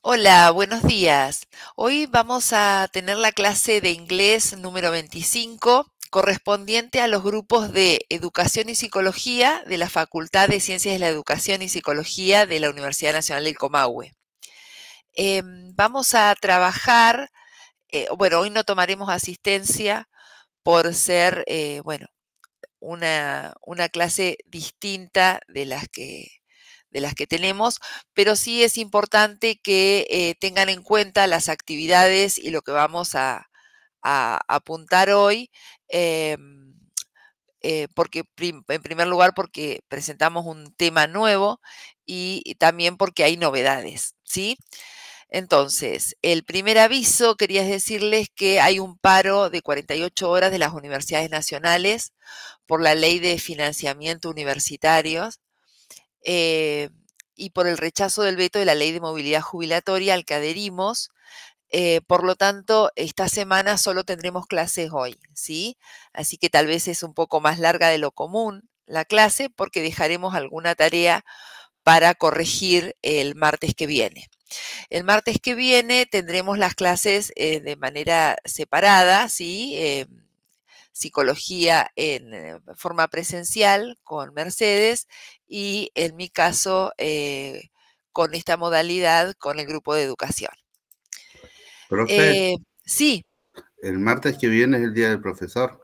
Hola, buenos días. Hoy vamos a tener la clase de inglés número 25, correspondiente a los grupos de Educación y Psicología de la Facultad de Ciencias de la Educación y Psicología de la Universidad Nacional del Comahue. Vamos a trabajar, bueno, hoy no tomaremos asistencia por ser, una clase distinta de las que tenemos, pero sí es importante que tengan en cuenta las actividades y lo que vamos a apuntar hoy, em, porque en primer lugar porque presentamos un tema nuevo y también porque hay novedades, ¿sí? Entonces, el primer aviso, quería decirles que hay un paro de 48 horas de las universidades nacionales por la ley de financiamiento universitarios eh, y por el rechazo del veto de la ley de movilidad jubilatoria al que adherimos. Por lo tanto, esta semana solo tendremos clases hoy, ¿sí? Así que tal vez es un poco más larga de lo común la clase porque dejaremos alguna tarea para corregir el martes que viene. El martes que viene tendremos las clases de manera separada, ¿sí? Psicología en forma presencial con Mercedes y en mi caso con esta modalidad con el grupo de educación. Profe, Sí, el martes que viene es el día del profesor.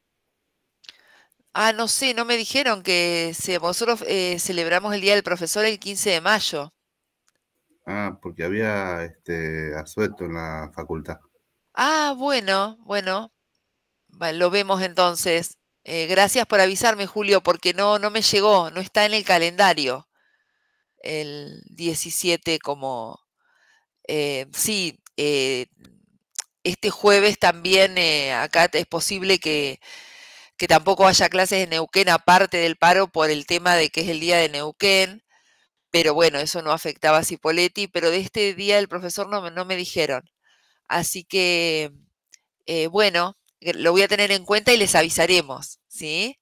no sé, no me dijeron que nosotros celebramos el Día del Profesor el 15 de mayo. Porque había asueto en la facultad. Bueno, bueno, lo vemos entonces. Gracias por avisarme, Julio, porque no me llegó, no está en el calendario el 17 como, sí, este jueves también acá es posible que tampoco haya clases en Neuquén aparte del paro por el tema de que es el día de Neuquén, pero bueno, eso no afectaba a Cipolletti, pero de este día del profesor no me dijeron. Así que, bueno, lo voy a tener en cuenta y les avisaremos, ¿sí?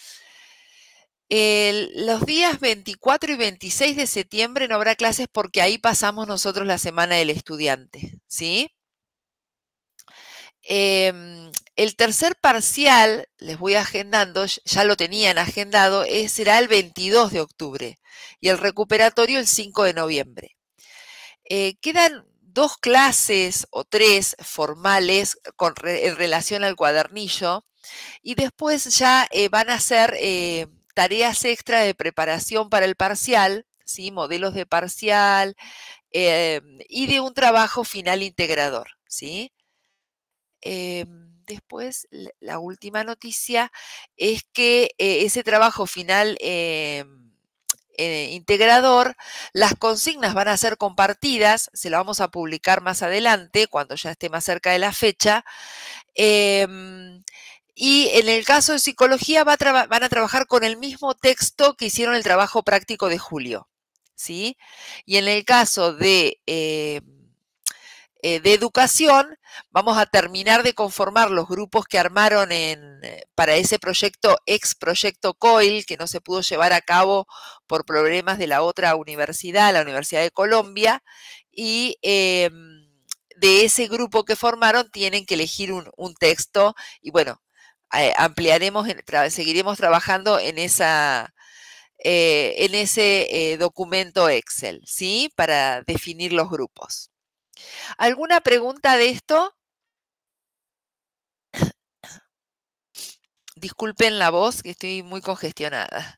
Los días 24 y 26 de septiembre no habrá clases porque ahí pasamos nosotros la semana del estudiante, ¿sí? El tercer parcial, les voy agendando, ya lo tenían agendado, será el 22 de octubre y el recuperatorio el 5 de noviembre. Quedan dos clases o tres formales en relación al cuadernillo y después ya van a ser tareas extra de preparación para el parcial, ¿sí? Modelos de parcial y de un trabajo final integrador, ¿sí? Después, la última noticia es que ese trabajo final integrador, las consignas van a ser compartidas, se la vamos a publicar más adelante, cuando ya esté más cerca de la fecha. Y en el caso de psicología van a trabajar con el mismo texto que hicieron el trabajo práctico de julio, ¿sí? Y en el caso de educación, vamos a terminar de conformar los grupos que armaron para ese proyecto, ex proyecto COIL, que no se pudo llevar a cabo por problemas de la otra universidad, la Universidad de Colombia, y de ese grupo que formaron tienen que elegir un texto y bueno, ampliaremos, seguiremos trabajando en ese documento Excel, ¿sí? Para definir los grupos. ¿Alguna pregunta de esto? Disculpen la voz, que estoy muy congestionada.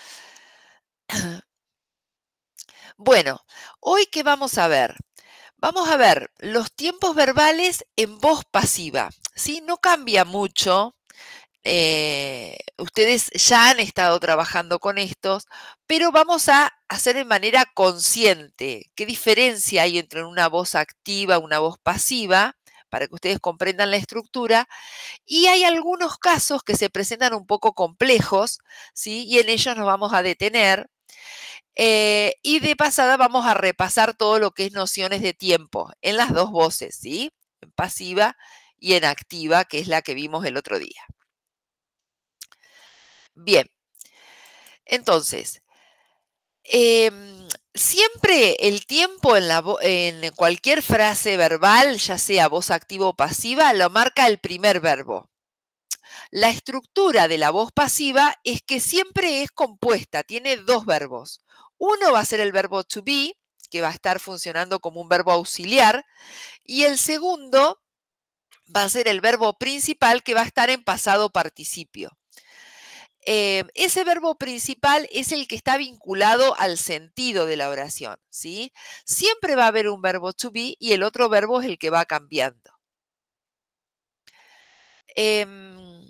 Bueno, hoy qué vamos a ver. Vamos a ver los tiempos verbales en voz pasiva. ¿Sí? No cambia mucho. Ustedes ya han estado trabajando con estos, pero vamos a hacer de manera consciente qué diferencia hay entre una voz activa y una voz pasiva, para que ustedes comprendan la estructura. Y hay algunos casos que se presentan un poco complejos, ¿sí? Y en ellos nos vamos a detener. Y de pasada vamos a repasar todo lo que es nociones de tiempo en las dos voces, ¿sí? En pasiva y en activa, que es la que vimos el otro día. Bien, entonces, Siempre el tiempo en cualquier frase verbal, ya sea voz activa o pasiva, lo marca el primer verbo. La estructura de la voz pasiva es que siempre es compuesta, tiene dos verbos. Uno va a ser el verbo to be, que va a estar funcionando como un verbo auxiliar, y el segundo va a ser el verbo principal, que va a estar en pasado participio. Ese verbo principal es el que está vinculado al sentido de la oración, ¿sí? Siempre va a haber un verbo to be y el otro verbo es el que va cambiando. En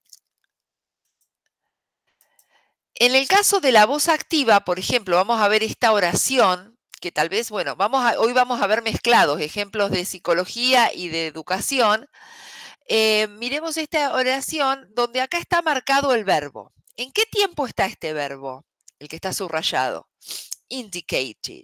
el caso de la voz activa, por ejemplo, vamos a ver esta oración, que tal vez, bueno, hoy vamos a ver mezclados, ejemplos de psicología y de educación. Miremos esta oración donde acá está marcado el verbo. ¿En qué tiempo está este verbo? El que está subrayado. Indicated.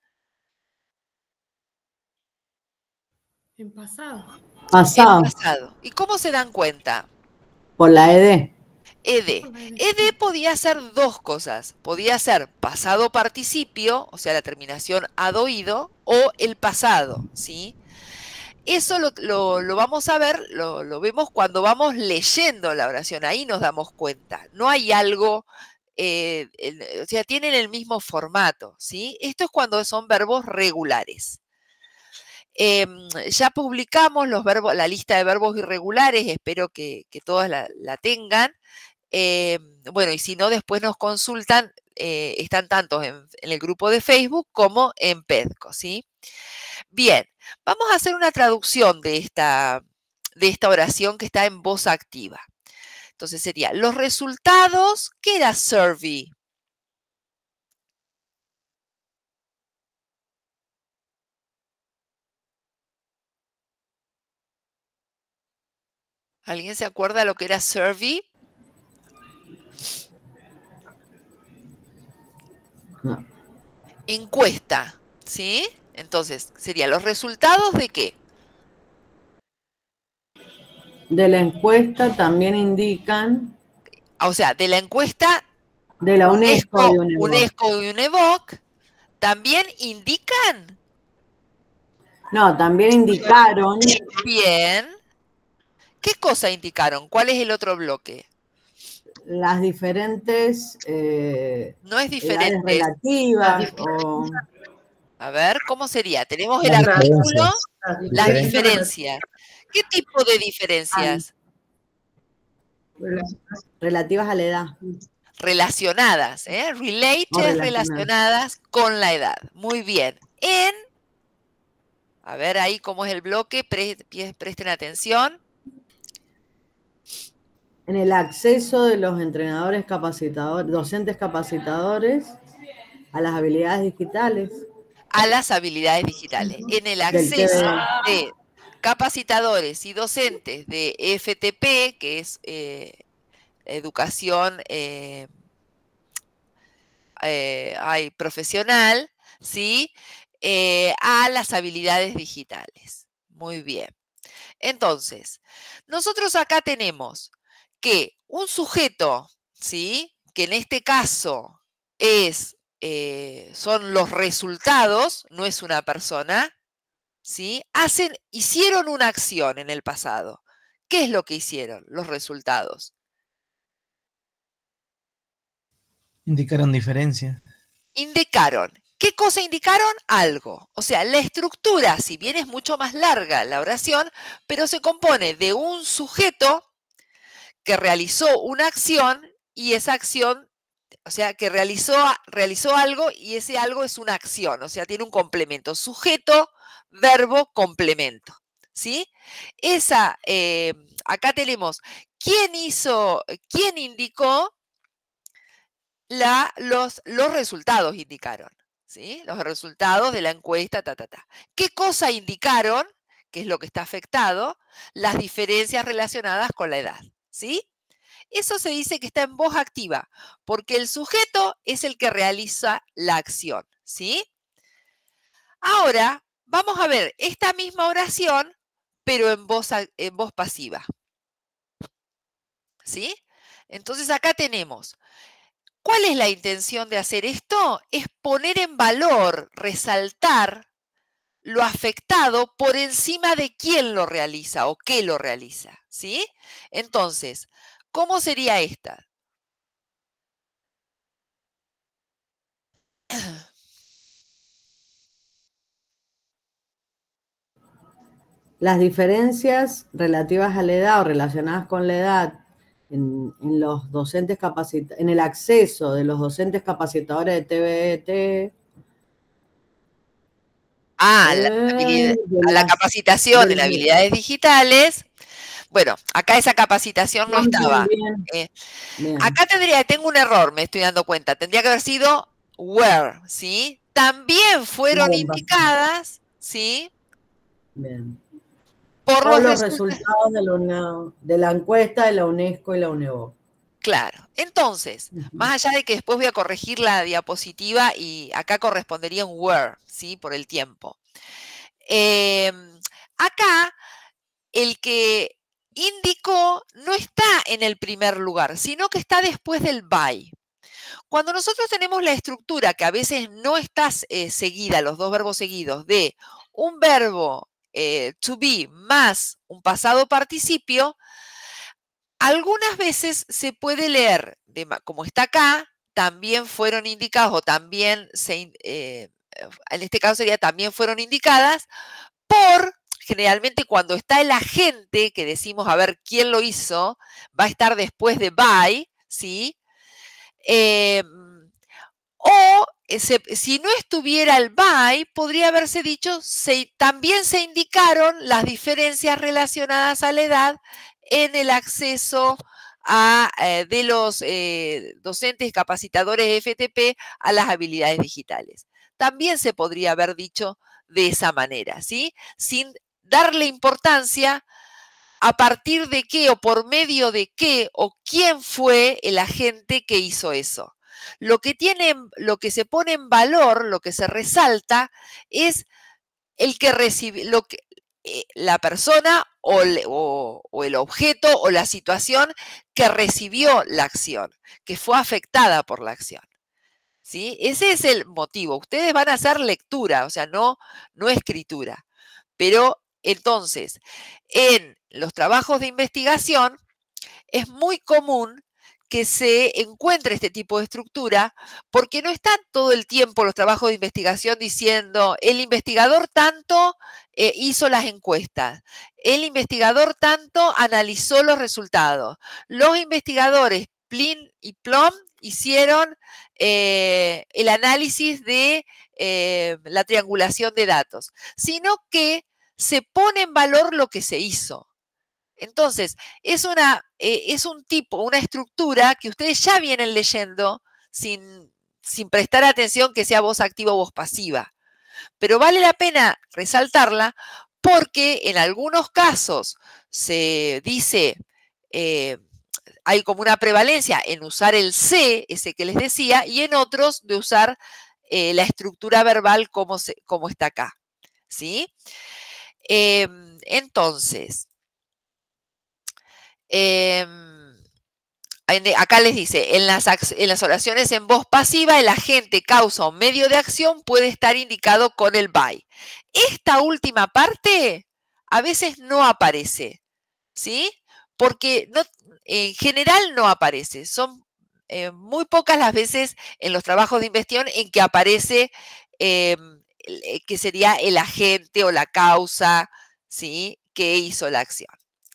En pasado. En pasado. ¿Y cómo se dan cuenta? Por la ED. ED. ED podía ser dos cosas. Podía ser pasado participio, o sea, la terminación ad oído, o el pasado, ¿sí? Eso lo vamos a ver, lo vemos cuando vamos leyendo la oración. Ahí nos damos cuenta. No hay algo, o sea, tienen el mismo formato, ¿sí? Esto es cuando son verbos regulares. Ya publicamos la lista de verbos irregulares, espero que todas la tengan. Bueno, y si no, después nos consultan, están tanto en el grupo de Facebook como en PEDCO, ¿sí? Bien, vamos a hacer una traducción de esta oración que está en voz activa. Entonces sería, los resultados, ¿qué era survey? ¿Alguien se acuerda lo que era survey? No. Encuesta, ¿sí? Entonces, sería los resultados de qué? De la encuesta también indican. O sea, de la encuesta De la UNESCO y UNESCO y UNEVOC, ¿también indican? No, también indicaron. Bien. ¿Qué cosa indicaron? ¿Cuál es el otro bloque? Las diferentes No es diferente. Relativas. A ver, ¿cómo sería? Tenemos el artículo, las diferencias. ¿Qué tipo de diferencias? Relativas a la edad. Relacionadas, ¿eh? Related, relacionadas con la edad. Muy bien. A ver ahí cómo es el bloque, presten atención. En el acceso de los entrenadores capacitadores, docentes capacitadores a las habilidades digitales. A las habilidades digitales. En el acceso de capacitadores y docentes de FTP, que es educación profesional, ¿sí? A las habilidades digitales. Muy bien. Entonces, nosotros acá tenemos que un sujeto, ¿sí? Que en este caso son los resultados, no es una persona, ¿sí? Hicieron una acción en el pasado. ¿Qué es lo que hicieron? Los resultados. Indicaron diferencia. Indicaron. ¿Qué cosa indicaron? Algo. O sea, la estructura, si bien es mucho más larga la oración, pero se compone de un sujeto que realizó una acción y esa acción, o sea, que realizó algo y ese algo es una acción, o sea, tiene un complemento. Sujeto, verbo, complemento. ¿Sí? Acá tenemos, ¿quién indicó? Los resultados indicaron, ¿sí? Los resultados de la encuesta, ¿Qué cosa indicaron? Que es lo que está afectado, las diferencias relacionadas con la edad, ¿sí? Eso se dice que está en voz activa, porque el sujeto es el que realiza la acción, ¿sí? Ahora, vamos a ver esta misma oración, pero en voz pasiva, ¿sí? Entonces acá tenemos ¿Cuál es la intención de hacer esto? Es poner en valor, resaltar lo afectado por encima de quién lo realiza o qué lo realiza, ¿sí? Entonces, ¿cómo sería esta? Las diferencias relativas a la edad o relacionadas con la edad en los docentes en el acceso de los docentes capacitadores de TVT A de la las capacitación en del- habilidades digitales. Bueno, acá esa capacitación no estaba. Bien, bien. Acá tengo un error, me estoy dando cuenta. Tendría que haber sido were, ¿sí? También fueron Bien, indicadas, ¿sí? bien. Por Todos los los resultados de la encuesta de la UNESCO y la UNEVO. Claro. Entonces, más allá de que después voy a corregir la diapositiva y acá correspondería un were, ¿sí? Por el tiempo. Acá, el que indicó no está en el primer lugar, sino que está después del by. Cuando nosotros tenemos la estructura que a veces no está seguida, los dos verbos seguidos, de un verbo to be más un pasado participio, algunas veces se puede leer, como está acá, también fueron indicados o también, en este caso sería también fueron indicadas generalmente cuando está el agente, que decimos a ver quién lo hizo, va a estar después de by, ¿sí? O si no estuviera el by, podría haberse dicho, también se indicaron las diferencias relacionadas a la edad en el acceso de los docentes capacitadores FTP a las habilidades digitales. También se podría haber dicho de esa manera, ¿sí? Sin darle importancia a partir de qué o por medio de qué o quién fue el agente que hizo eso. Lo que se pone en valor, lo que se resalta, es el que recibe, la persona o el objeto o la situación que recibió la acción, que fue afectada por la acción. ¿Sí? Ese es el motivo. Ustedes van a hacer lectura, o sea, no escritura. Pero entonces, en los trabajos de investigación, es muy común que se encuentre este tipo de estructura, porque no están todo el tiempo los trabajos de investigación diciendo, el investigador tanto hizo las encuestas, el investigador tanto analizó los resultados, los investigadores Plin y Plum hicieron el análisis de la triangulación de datos, sino que se pone en valor lo que se hizo. Entonces, es un tipo, una estructura que ustedes ya vienen leyendo sin prestar atención que sea voz activa o voz pasiva. Pero vale la pena resaltarla porque en algunos casos se dice, hay como una prevalencia en usar el se, ese que les decía, y en otros de usar la estructura verbal como está acá. ¿Sí? Entonces, acá les dice, en las oraciones en voz pasiva, el agente, causa o medio de acción puede estar indicado con el by. Esta última parte a veces no aparece, ¿sí? Porque en general no aparece. Son muy pocas las veces en los trabajos de investigación en que aparece que sería el agente o la causa, ¿sí? Que hizo la acción.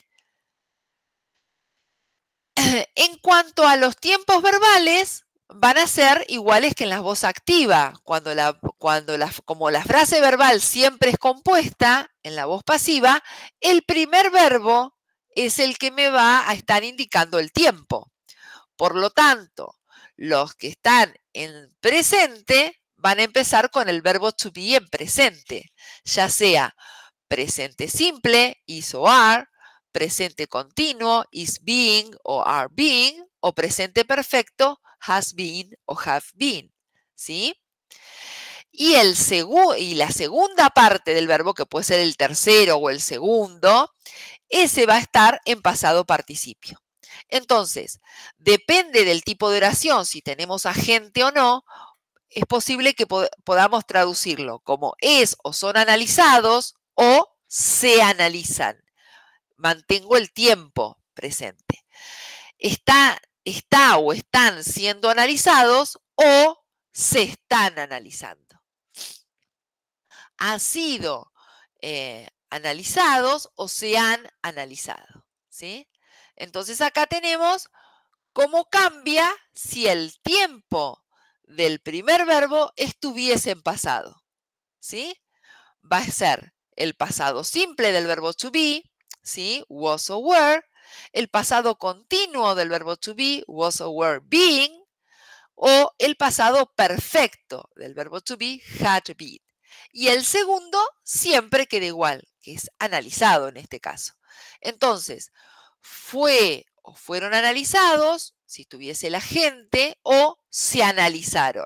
En cuanto a los tiempos verbales, van a ser iguales que en la voz activa. Como la frase verbal siempre es compuesta en la voz pasiva, el primer verbo es el que me va a estar indicando el tiempo. Por lo tanto, los que están en presente van a empezar con el verbo to be en presente, ya sea presente simple, is o are, presente continuo, is being o are being, o presente perfecto, has been o have been, ¿sí? Y la segunda parte del verbo, que puede ser el tercero o el segundo, ese va a estar en pasado participio. Entonces, depende del tipo de oración, si tenemos agente o no, es posible que podamos traducirlo como es o son analizados o se analizan. Mantengo el tiempo presente. Está o están siendo analizados o se están analizando. Han sido analizados o se han analizado, ¿sí? Entonces acá tenemos cómo cambia si el tiempo del primer verbo estuviese en pasado, ¿sí? Va a ser el pasado simple del verbo to be, ¿sí? Was or were, el pasado continuo del verbo to be, was or were being, o el pasado perfecto del verbo to be, had been. Y el segundo siempre queda igual, que es analizado en este caso. Entonces, fue o fueron analizados, si tuviese el agente, o se analizaron.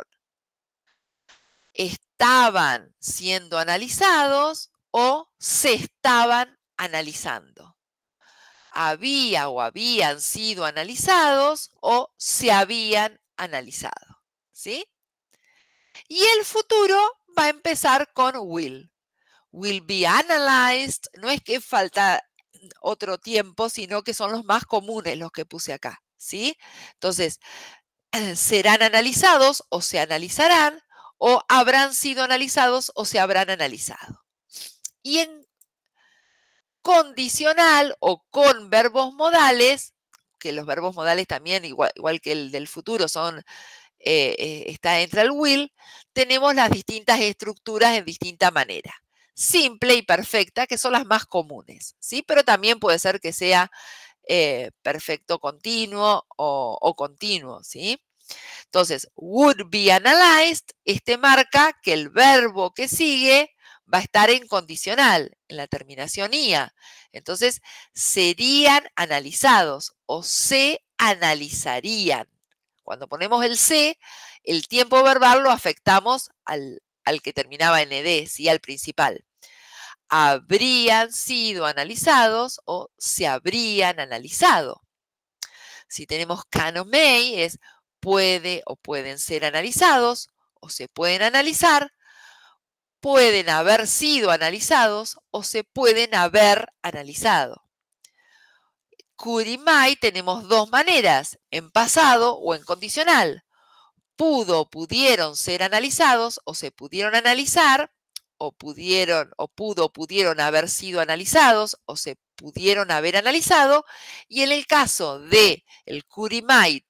Estaban siendo analizados o se estaban analizando. Había o habían sido analizados o se habían analizado. ¿Sí? Y el futuro va a empezar con will. Will be analyzed. No es que falta otro tiempo, sino que son los más comunes los que puse acá. ¿Sí? Entonces, serán analizados o se analizarán, o habrán sido analizados o se habrán analizado. Y en condicional o con verbos modales, que los verbos modales también, igual que el del futuro, está entre el will, tenemos las distintas estructuras en distinta manera. Simple y perfecta, que son las más comunes, ¿sí? Pero también puede ser que sea perfecto continuo o continuo, ¿sí? Entonces, would be analyzed, marca que el verbo que sigue va a estar en condicional, en la terminación ia. Entonces, serían analizados o se analizarían. Cuando ponemos el se, el tiempo verbal lo afectamos al que terminaba en ed, ¿sí? Al principal. Habrían sido analizados o se habrían analizado. Si tenemos can o may, es puede o pueden ser analizados o se pueden analizar, pueden haber sido analizados o se pueden haber analizado. Could y might tenemos dos maneras, en pasado o en condicional. Pudo, pudieron ser analizados o se pudieron analizar, o pudieron haber sido analizados o se pudieron haber analizado. Y en el caso de el could y might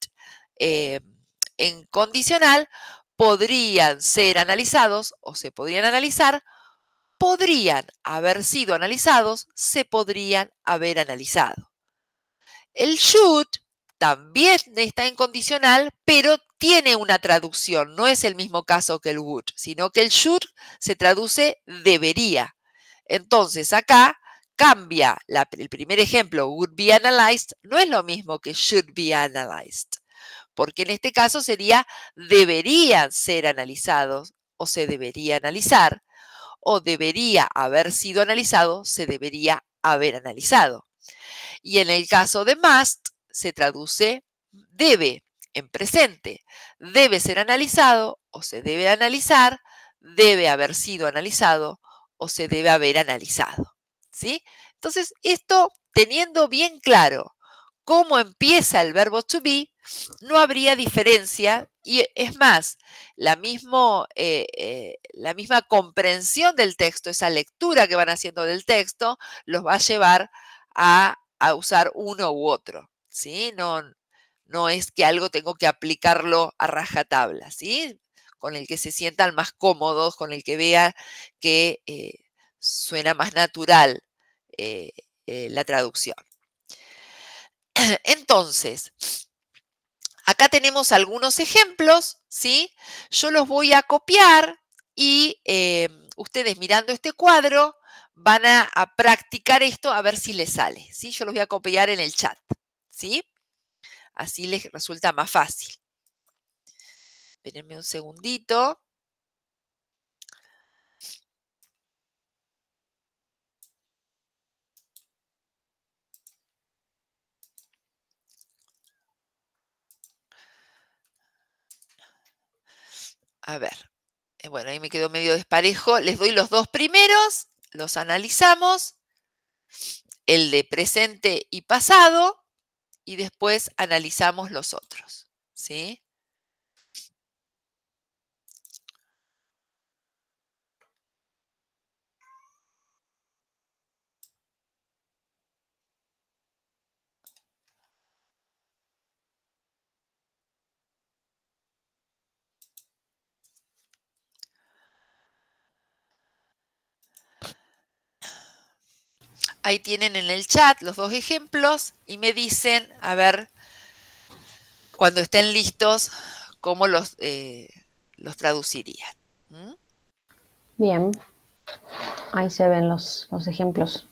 en condicional, podrían ser analizados o se podrían analizar, podrían haber sido analizados, se podrían haber analizado. El should también está en condicional, pero tiene una traducción. No es el mismo caso que el would, sino que el should se traduce debería. Entonces, acá cambia el primer ejemplo, would be analyzed, no es lo mismo que should be analyzed, porque en este caso sería deberían ser analizados o se debería analizar, o debería haber sido analizado, se debería haber analizado. Y en el caso de must, se traduce debe en presente. Debe ser analizado o se debe analizar, debe haber sido analizado o se debe haber analizado. ¿Sí? Entonces, esto teniendo bien claro cómo empieza el verbo to be, no habría diferencia y es más, la misma comprensión del texto, esa lectura que van haciendo del texto, los va a llevar a usar uno u otro, ¿sí? No es que algo tengo que aplicarlo a rajatabla, ¿sí? Con el que se sientan más cómodos, con el que vea que suena más natural la traducción. Entonces, acá tenemos algunos ejemplos, ¿sí? Yo los voy a copiar y ustedes mirando este cuadro van a practicar esto a ver si les sale, ¿sí? Yo los voy a copiar en el chat, ¿sí? Así les resulta más fácil. Espérenme un segundito. A ver, bueno, ahí me quedó medio desparejo. Les doy los dos primeros, los analizamos, el de presente y pasado, y después analizamos los otros, ¿sí? Ahí tienen en el chat los dos ejemplos y me dicen, a ver, cuando estén listos, cómo los traducirían. ¿Mm? Bien. Ahí se ven los ejemplos.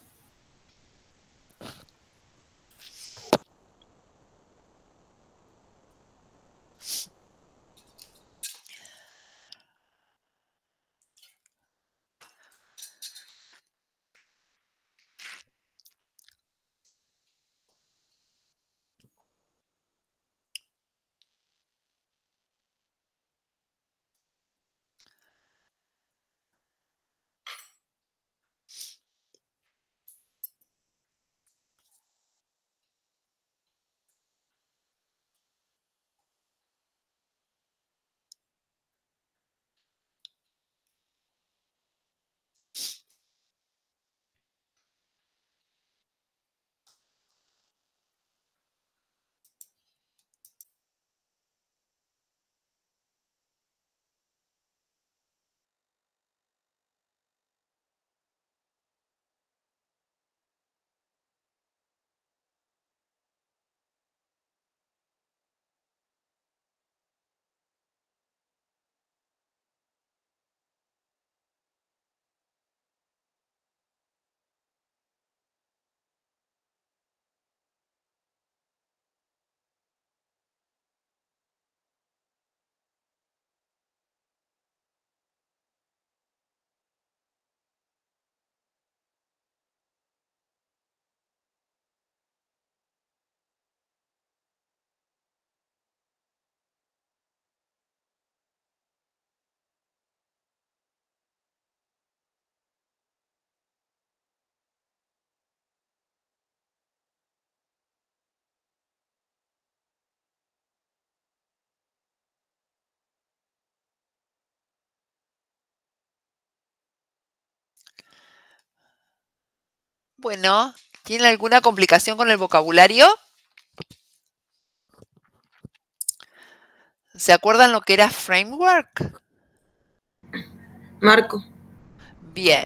Bueno, ¿tienen alguna complicación con el vocabulario? ¿Se acuerdan lo que era framework? Marco. Bien.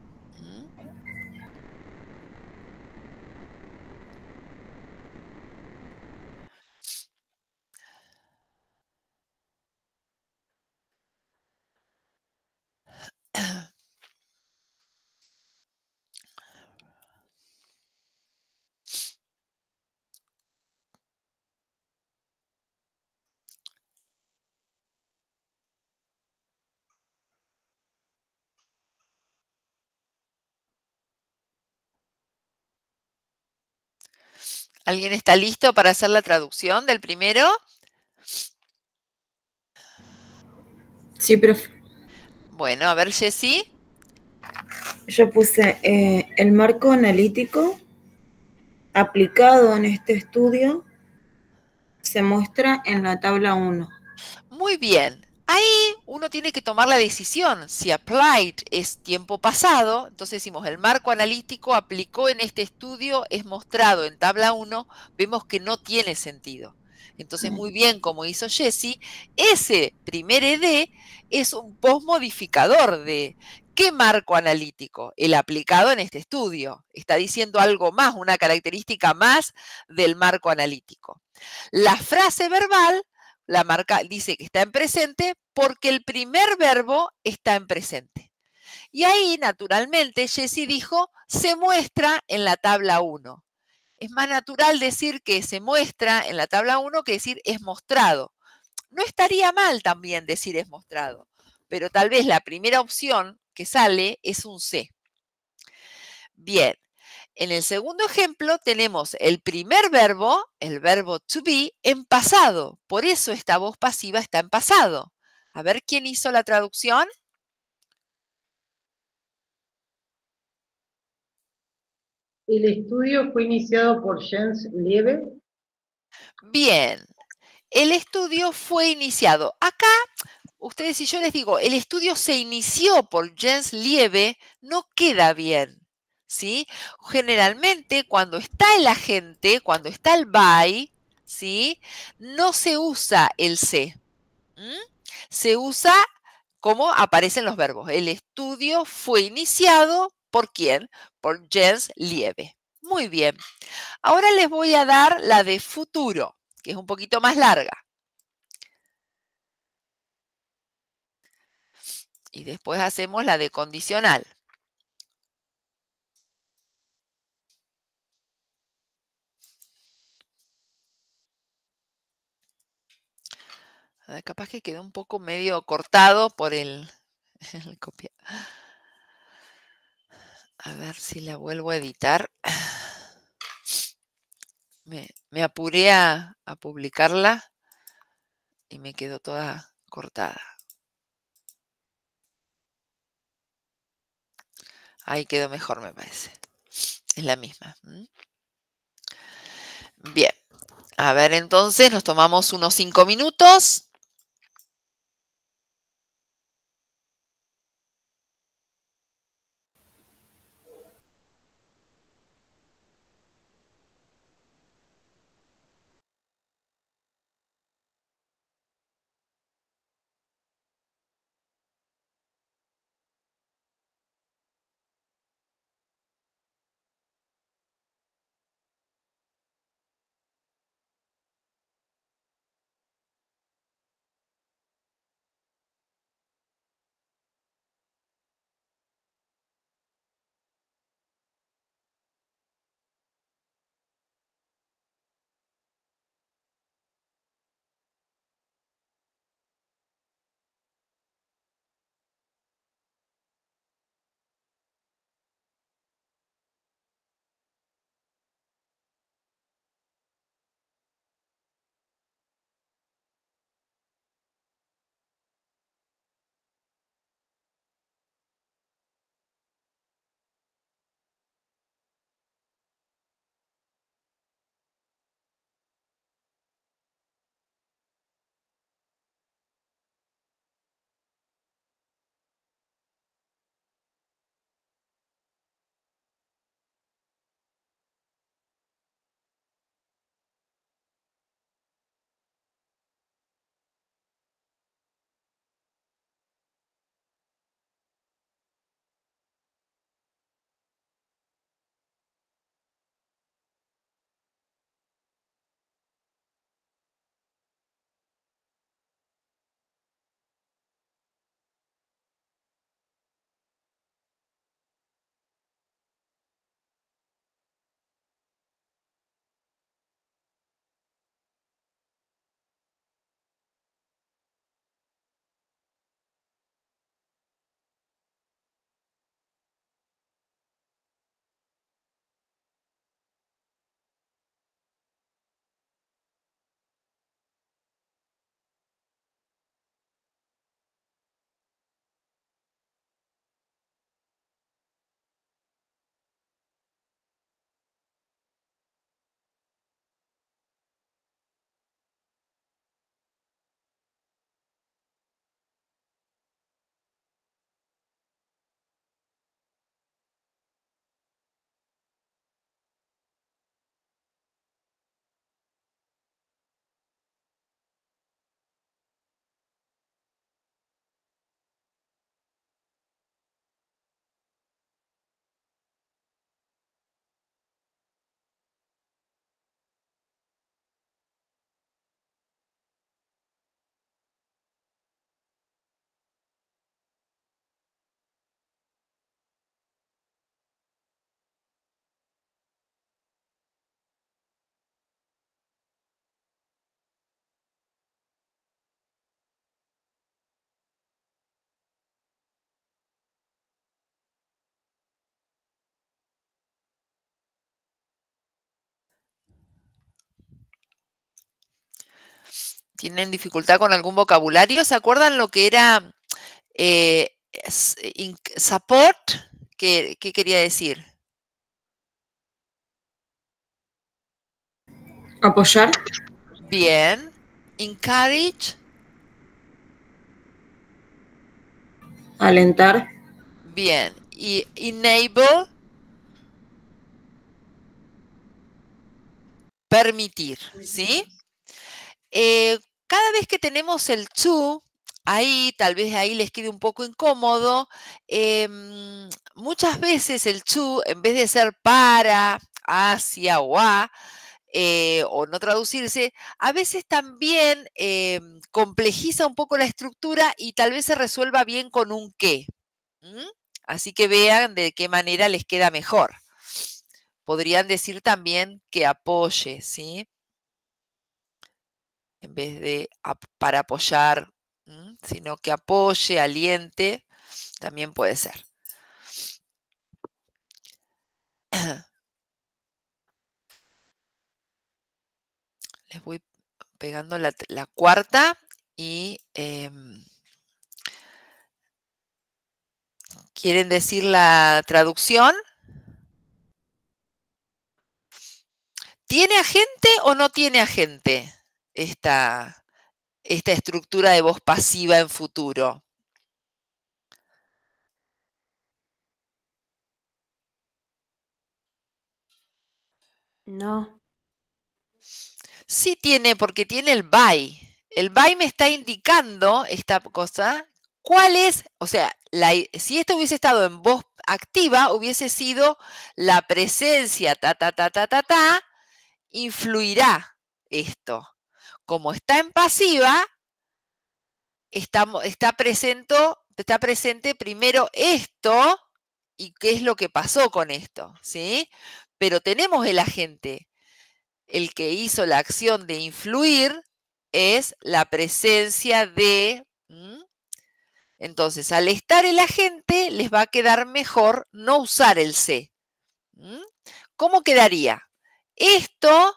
¿Alguien está listo para hacer la traducción del primero? Sí, profe. Bueno, a ver, Jessy. Yo puse el marco analítico aplicado en este estudio se muestra en la tabla 1. Muy bien. Ahí uno tiene que tomar la decisión. Si applied es tiempo pasado, entonces decimos el marco analítico aplicó en este estudio, es mostrado en tabla 1, vemos que no tiene sentido. Entonces, muy bien, como hizo Jessy, ese primer ED es un postmodificador de ¿qué marco analítico? El aplicado en este estudio. Está diciendo algo más, una característica más del marco analítico. La frase verbal la marca dice que está en presente porque el primer verbo está en presente. Y ahí, naturalmente, Jessy dijo, se muestra en la tabla 1. Es más natural decir que se muestra en la tabla 1 que decir es mostrado. No estaría mal también decir es mostrado, pero tal vez la primera opción que sale es un C. Bien, en el segundo ejemplo tenemos el primer verbo, el verbo to be, en pasado. Por eso esta voz pasiva está en pasado. A ver, ¿quién hizo la traducción? El estudio fue iniciado por Jens Liebe. Bien, el estudio fue iniciado. Acá, ustedes y yo les digo, el estudio se inició por Jens Liebe, no queda bien, ¿sí? Generalmente, cuando está el agente, cuando está el by, ¿sí? No se usa el se. Se usa como aparecen los verbos. El estudio fue iniciado ¿por quién? Por Jens Liebe. Muy bien. Ahora les voy a dar la de futuro, que es un poquito más larga. Y después hacemos la de condicional. Capaz que quedó un poco medio cortado por el copia. A ver si la vuelvo a editar. Me apuré a publicarla y me quedó toda cortada. Ahí quedó mejor, me parece. Es la misma. Bien. A ver, entonces nos tomamos unos 5 minutos. ¿Tienen dificultad con algún vocabulario? ¿Se acuerdan lo que era support? ¿Qué quería decir? Apoyar. Bien. Encourage. Alentar. Bien. Y enable. Permitir, ¿sí? Cada vez que tenemos el to, ahí tal vez ahí les quede un poco incómodo, muchas veces el to, en vez de ser para, hacia o no traducirse, a veces también complejiza un poco la estructura y tal vez se resuelva bien con un qué. Así que vean de qué manera les queda mejor. Podrían decir también que apoye, ¿sí? En vez de para apoyar, sino que apoye, aliente, también puede ser. Les voy pegando la cuarta y ¿quieren decir la traducción? ¿Tiene agente o no tiene agente esta estructura de voz pasiva en futuro? No. Sí tiene, porque tiene el by. El by me está indicando esta cosa. ¿Cuál es? O sea, si esto hubiese estado en voz activa, hubiese sido la presencia, influirá esto. Como está en pasiva, está presente primero esto y qué es lo que pasó con esto, ¿sí? Pero tenemos el agente. El que hizo la acción de influir es la presencia de... Entonces, al estar el agente, les va a quedar mejor no usar el se. ¿Cómo quedaría? Esto,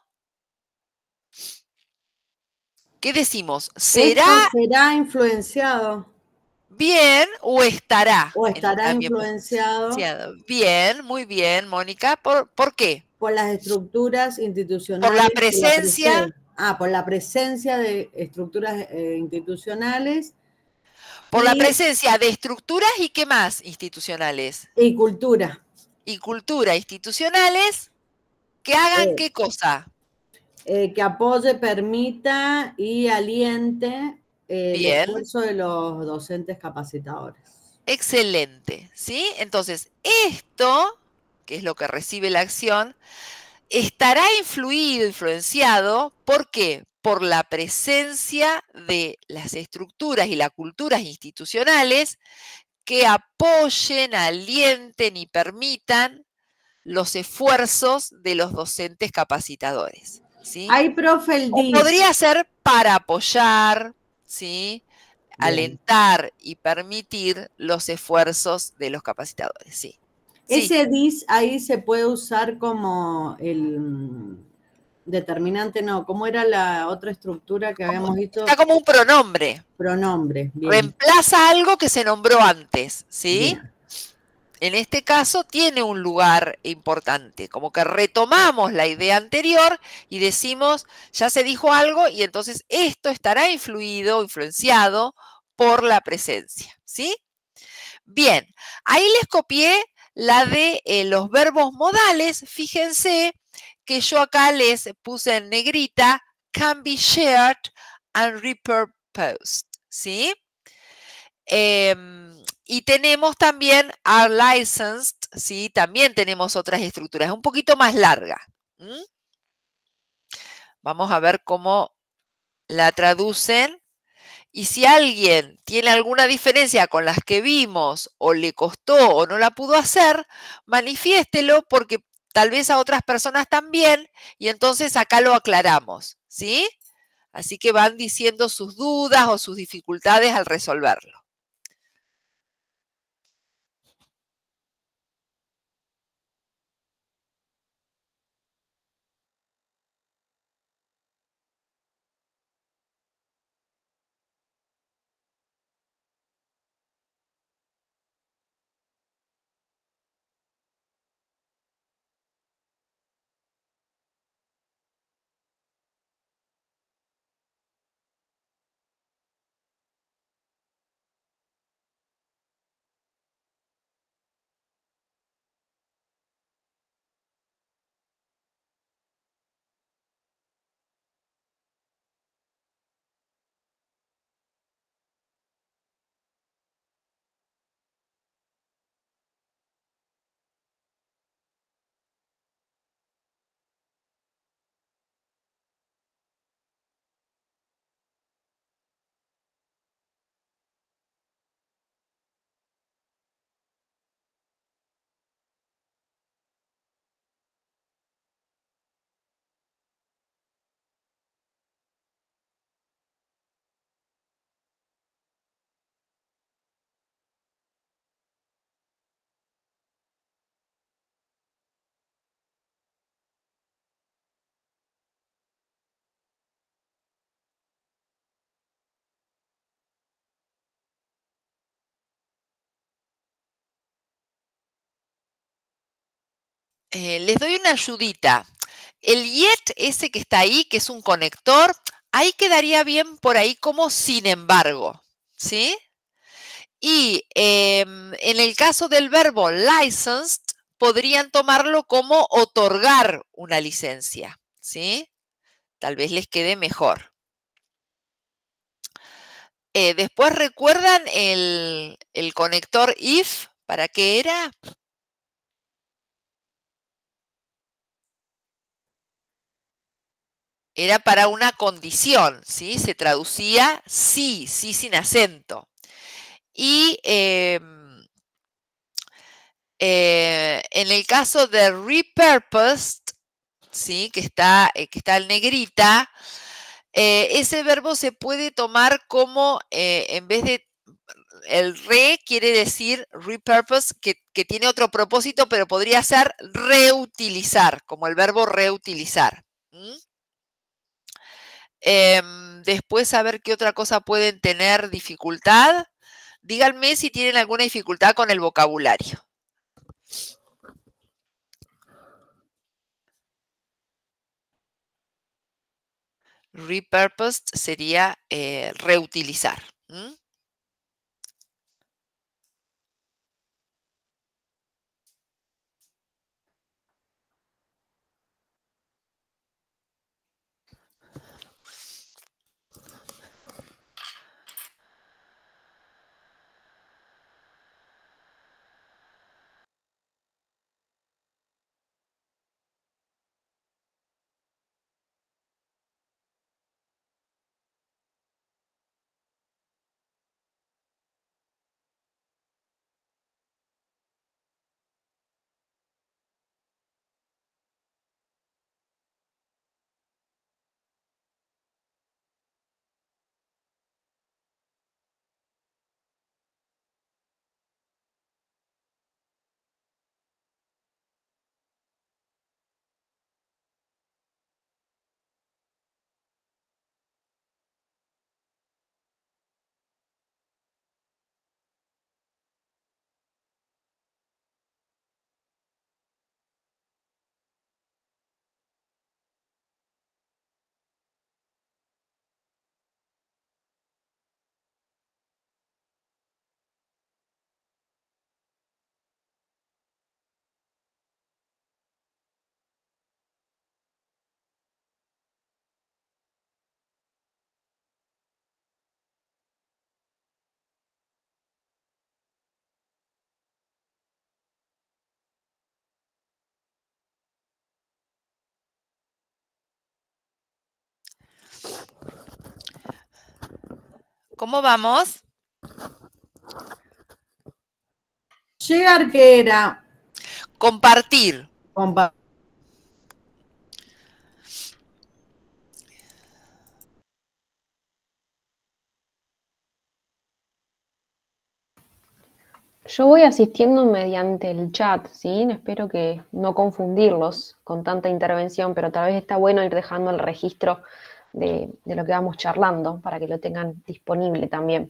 ¿qué decimos? ¿Será Esto será influenciado bien o estará? o estará También influenciado bien, muy bien, Mónica. ¿Por qué? por las estructuras Por institucionales. la presencia. Por la presencia de estructuras institucionales. Por la presencia de estructuras y qué más institucionales. Y cultura. Y cultura institucionales que hagan qué cosa. Que apoye, permita y aliente el esfuerzo de los docentes capacitadores. Excelente, ¿sí? Entonces, esto, que es lo que recibe la acción, estará influenciado, ¿por qué? Por la presencia de las estructuras y las culturas institucionales que apoyen, alienten y permitan los esfuerzos de los docentes capacitadores, ¿sí? Hay, profe, o podría ser para apoyar, ¿sí? Alentar y permitir los esfuerzos de los capacitadores, sí. Ese dis ahí se puede usar como el determinante, no, ¿cómo era la otra estructura que habíamos visto? Está como un pronombre. Pronombre, bien. Reemplaza algo que se nombró antes, ¿sí? Bien. En este caso tiene un lugar importante, como que retomamos la idea anterior y decimos, ya se dijo algo y entonces esto estará influenciado por la presencia, ¿sí? Bien, ahí les copié la de los verbos modales. Fíjense que yo acá les puse en negrita, can be shared and repurposed, ¿sí? Y tenemos también are licensed, ¿sí? También tenemos otras estructuras, un poquito más larga. Vamos a ver cómo la traducen. Y si alguien tiene alguna diferencia con las que vimos o le costó o no la pudo hacer, manifiéstelo porque tal vez a otras personas también y entonces acá lo aclaramos, ¿sí? Así que van diciendo sus dudas o sus dificultades al resolverlo. Les doy una ayudita. El yet, ese que está ahí, que es un conector, ahí quedaría bien por ahí como sin embargo, ¿sí? Y en el caso del verbo licensed, podrían tomarlo como otorgar una licencia, ¿sí? Tal vez les quede mejor. Después, ¿recuerdan el conector if? ¿Para qué era? Era para una condición, ¿sí? Se traducía sí, sí sin acento. Y en el caso de repurposed, ¿sí? Que está en negrita, ese verbo se puede tomar como, en vez de, el re quiere decir repurpose, que tiene otro propósito, pero podría ser reutilizar, como el verbo reutilizar. Después, a ver qué otra cosa pueden tener dificultad. Díganme si tienen alguna dificultad con el vocabulario. Repurposed sería reutilizar. ¿Cómo vamos? Llegar, que era Compartir. Yo voy asistiendo mediante el chat, ¿sí? Espero que no confundirlos con tanta intervención, pero tal vez está bueno ir dejando el registro de lo que vamos charlando para que lo tengan disponible también.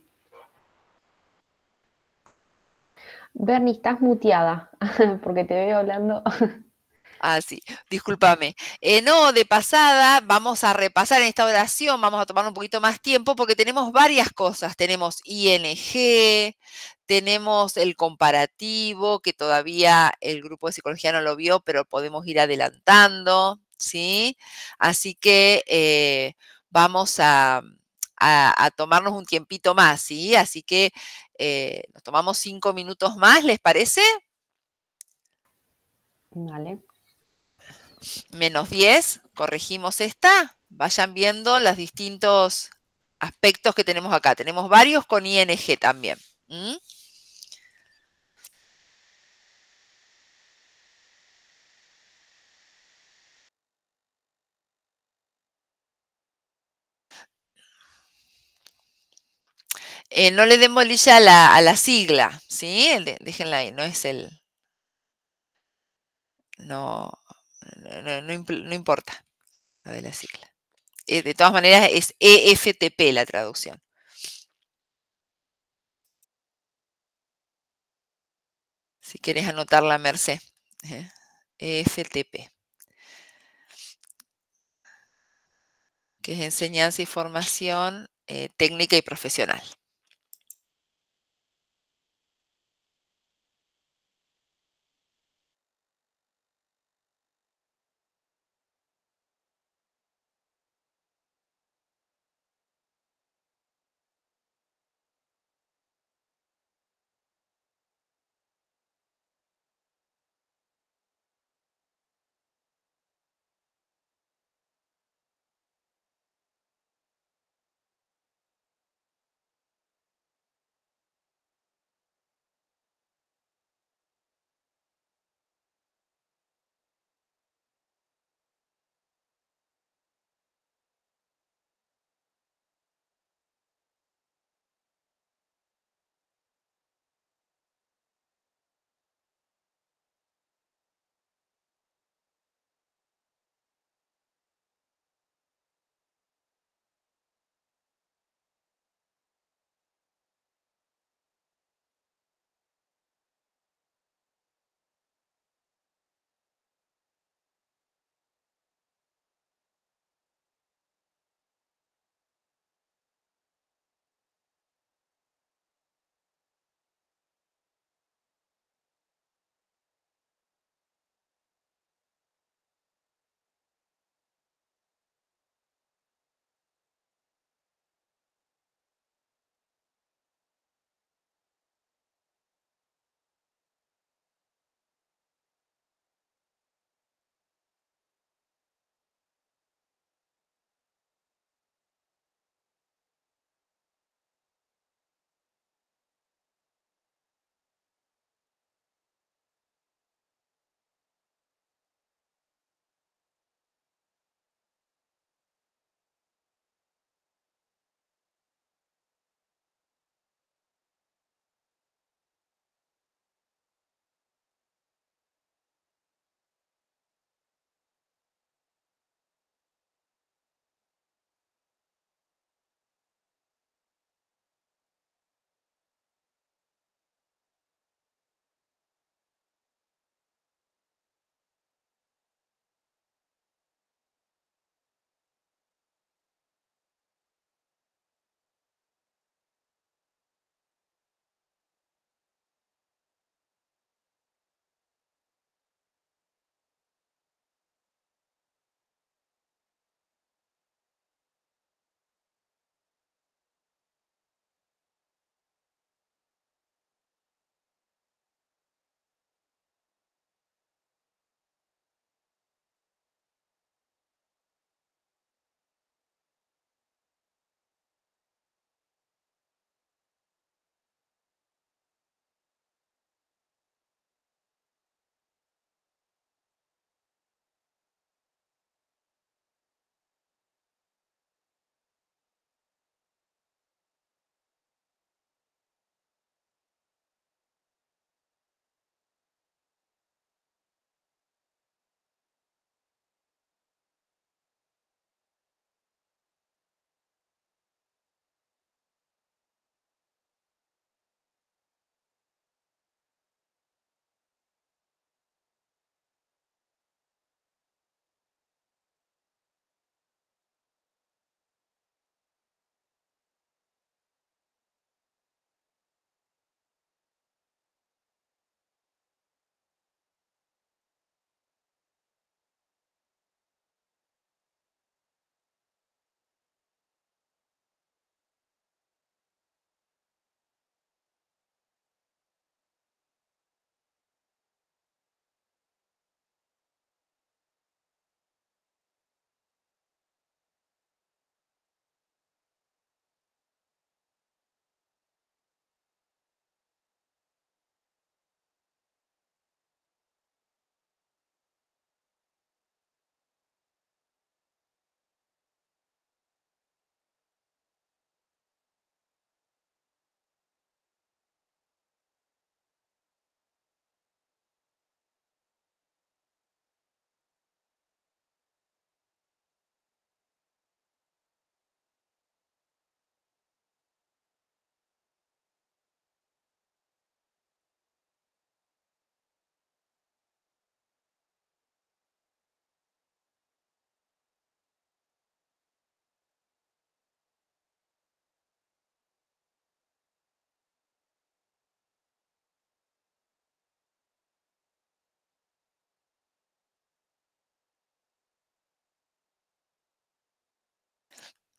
Bernie, estás muteada porque te veo hablando. Ah, sí, discúlpame. No, de pasada, vamos a repasar en esta oración, vamos a tomar un poquito más tiempo porque tenemos varias cosas. Tenemos ING, tenemos el comparativo, que todavía el grupo de psicología no lo vio, pero podemos ir adelantando, ¿sí? Así que vamos a tomarnos un tiempito más, ¿sí? Así que nos tomamos 5 minutos más, ¿les parece? Vale. -10, corregimos esta. Vayan viendo los distintos aspectos que tenemos acá. Tenemos varios con ING también. No le den bolilla a la sigla, ¿sí? Déjenla ahí, no es el... No importa lo de la sigla. De todas maneras es EFTP la traducción. Si quieres anotarla, Merced. FTP, que es enseñanza y formación técnica y profesional.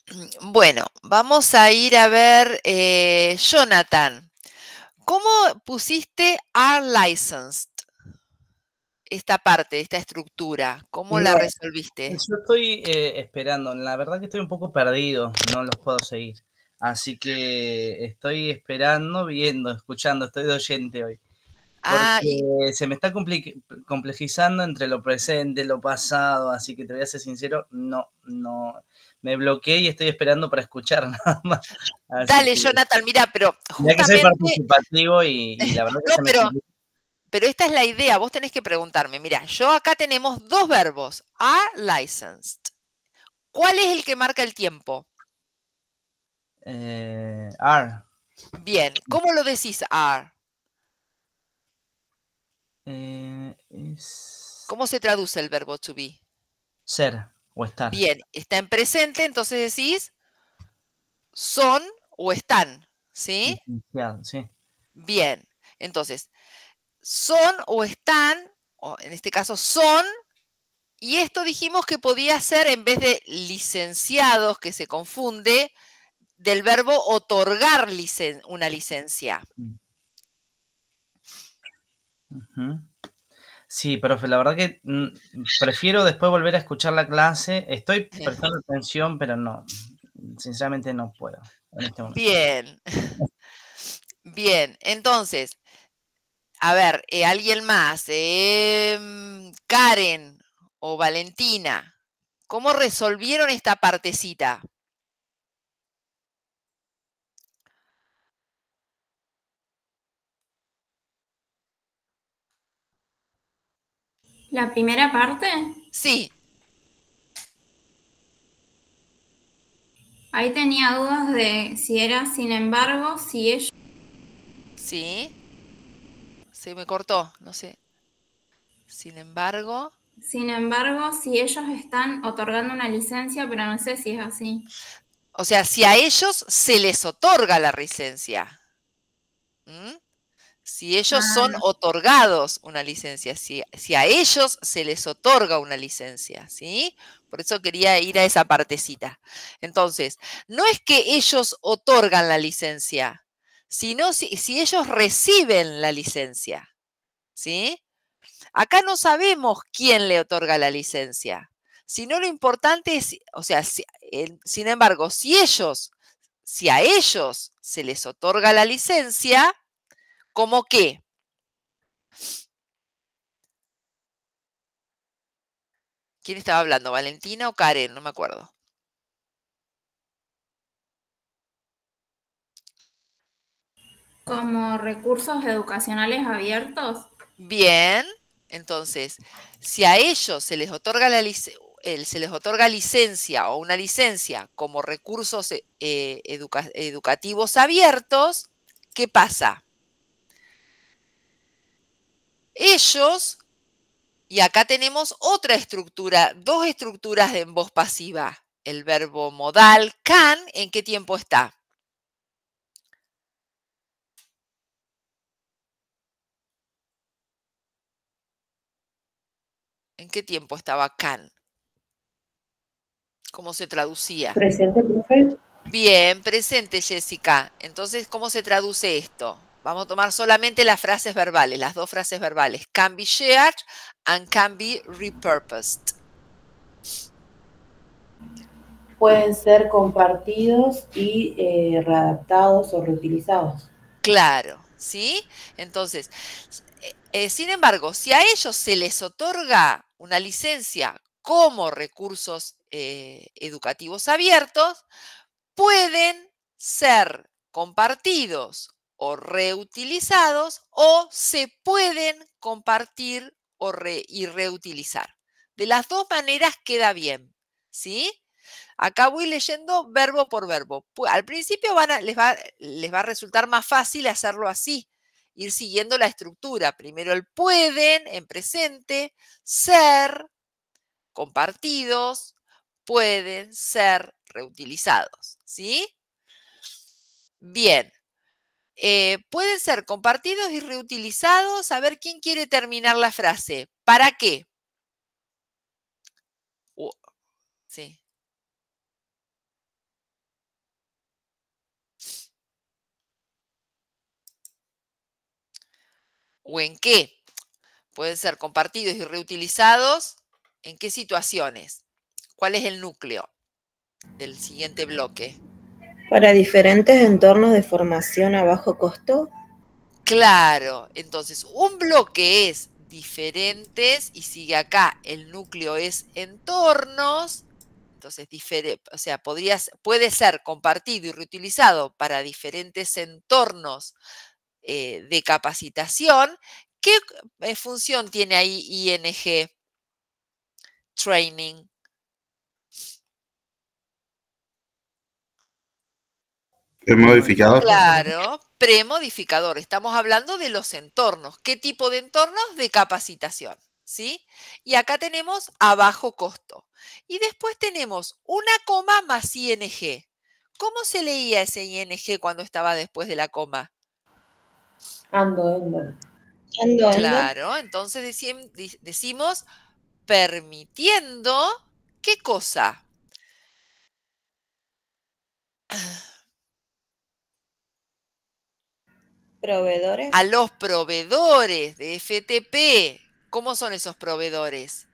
Bueno, vamos a ir a ver, Jonathan, ¿cómo pusiste are licensed? Esta parte, esta estructura, ¿cómo la No, resolviste? yo estoy esperando, la verdad que estoy un poco perdido, no los puedo seguir. Así que estoy esperando, viendo, escuchando, estoy de oyente hoy. Ah, Porque se me está complejizando entre lo presente, lo pasado, así que te voy a ser sincero, no, me bloqueé y estoy esperando para escuchar nada más. Así dale, que, Jonathan, mira, pero ya que soy justamente, participativo y la verdad que no, se me complica. pero esta es la idea, vos tenés que preguntarme, mira, yo acá tenemos dos verbos, are licensed. ¿Cuál es el que marca el tiempo? Are. Bien, ¿cómo lo decís are? Es ¿Cómo se traduce el verbo to be? ser o estar. Bien, está en presente, entonces decís son o están, ¿sí? Licenciado, sí. Bien, entonces, son o están, o en este caso son, y esto dijimos que podía ser en vez de licenciados, que se confunde, del verbo otorgar una licencia. Ujú. Sí, profe, la verdad que prefiero después volver a escuchar la clase. Estoy prestando atención, pero no, sinceramente no puedo en este momento. Bien, bien, entonces, a ver, alguien más, Karen o Valentina, ¿cómo resolvieron esta partecita? La primera parte, Sí, ahí tenía dudas de si era sin embargo, si ellos, sí, se me cortó, no sé. Sin embargo, si ellos están otorgando una licencia, pero no sé si es así. o sea, si a ellos se les otorga la licencia. ¿Mm? Si ellos son Ah, otorgados una licencia, si a ellos se les otorga una licencia, ¿sí? Por eso quería ir a esa partecita. Entonces, no es que ellos otorgan la licencia, sino si ellos reciben la licencia, ¿sí? Acá no sabemos quién le otorga la licencia, sino lo importante es, o sea, sin embargo, si a ellos se les otorga la licencia, ¿cómo qué? ¿Quién estaba hablando? ¿Valentina o Karen? No me acuerdo. como recursos educacionales abiertos. Bien, entonces, si a ellos se les otorga se les otorga licencia o una licencia como recursos educativos abiertos, ¿qué pasa? Ellos, y acá tenemos otra estructura, dos estructuras en voz pasiva. El verbo modal can, ¿en qué tiempo está? ¿En qué tiempo estaba can? ¿Cómo se traducía? Presente, profe. Bien, presente, Jessica. Entonces, ¿cómo se traduce esto? Vamos a tomar solamente las frases verbales, las dos frases verbales. Can be shared and can be repurposed. Pueden ser compartidos y readaptados o reutilizados. Claro, ¿sí? Entonces, sin embargo, si a ellos se les otorga una licencia como recursos educativos abiertos, pueden ser compartidos o reutilizados o se pueden compartir y reutilizar. De las dos maneras queda bien, ¿sí? Acá voy leyendo verbo por verbo. Al principio les va a resultar más fácil hacerlo así, ir siguiendo la estructura. Primero el pueden en presente, ser, compartidos, pueden ser reutilizados, ¿sí? Bien, pueden ser compartidos y reutilizados. A ver, ¿quién quiere terminar la frase? ¿Para qué? Sí. ¿O en qué? Pueden ser compartidos y reutilizados. ¿En qué situaciones? ¿Cuál es el núcleo del siguiente bloque? Para diferentes entornos de formación a bajo costo. Claro, entonces un bloque es diferentes y sigue acá, el núcleo es entornos, entonces o sea, puede ser compartido y reutilizado para diferentes entornos de capacitación. ¿Qué función tiene ahí ING? Training. ¿Premodificador? Claro, premodificador. Estamos hablando de los entornos. ¿Qué tipo de entornos? De capacitación, ¿sí? Y acá tenemos a bajo costo. Y después tenemos una coma más ING. ¿Cómo se leía ese ING cuando estaba después de la coma? Ando. Claro, entonces decimos permitiendo, ¿qué cosa? Proveedores. A los proveedores de FTP. ¿Cómo son esos proveedores?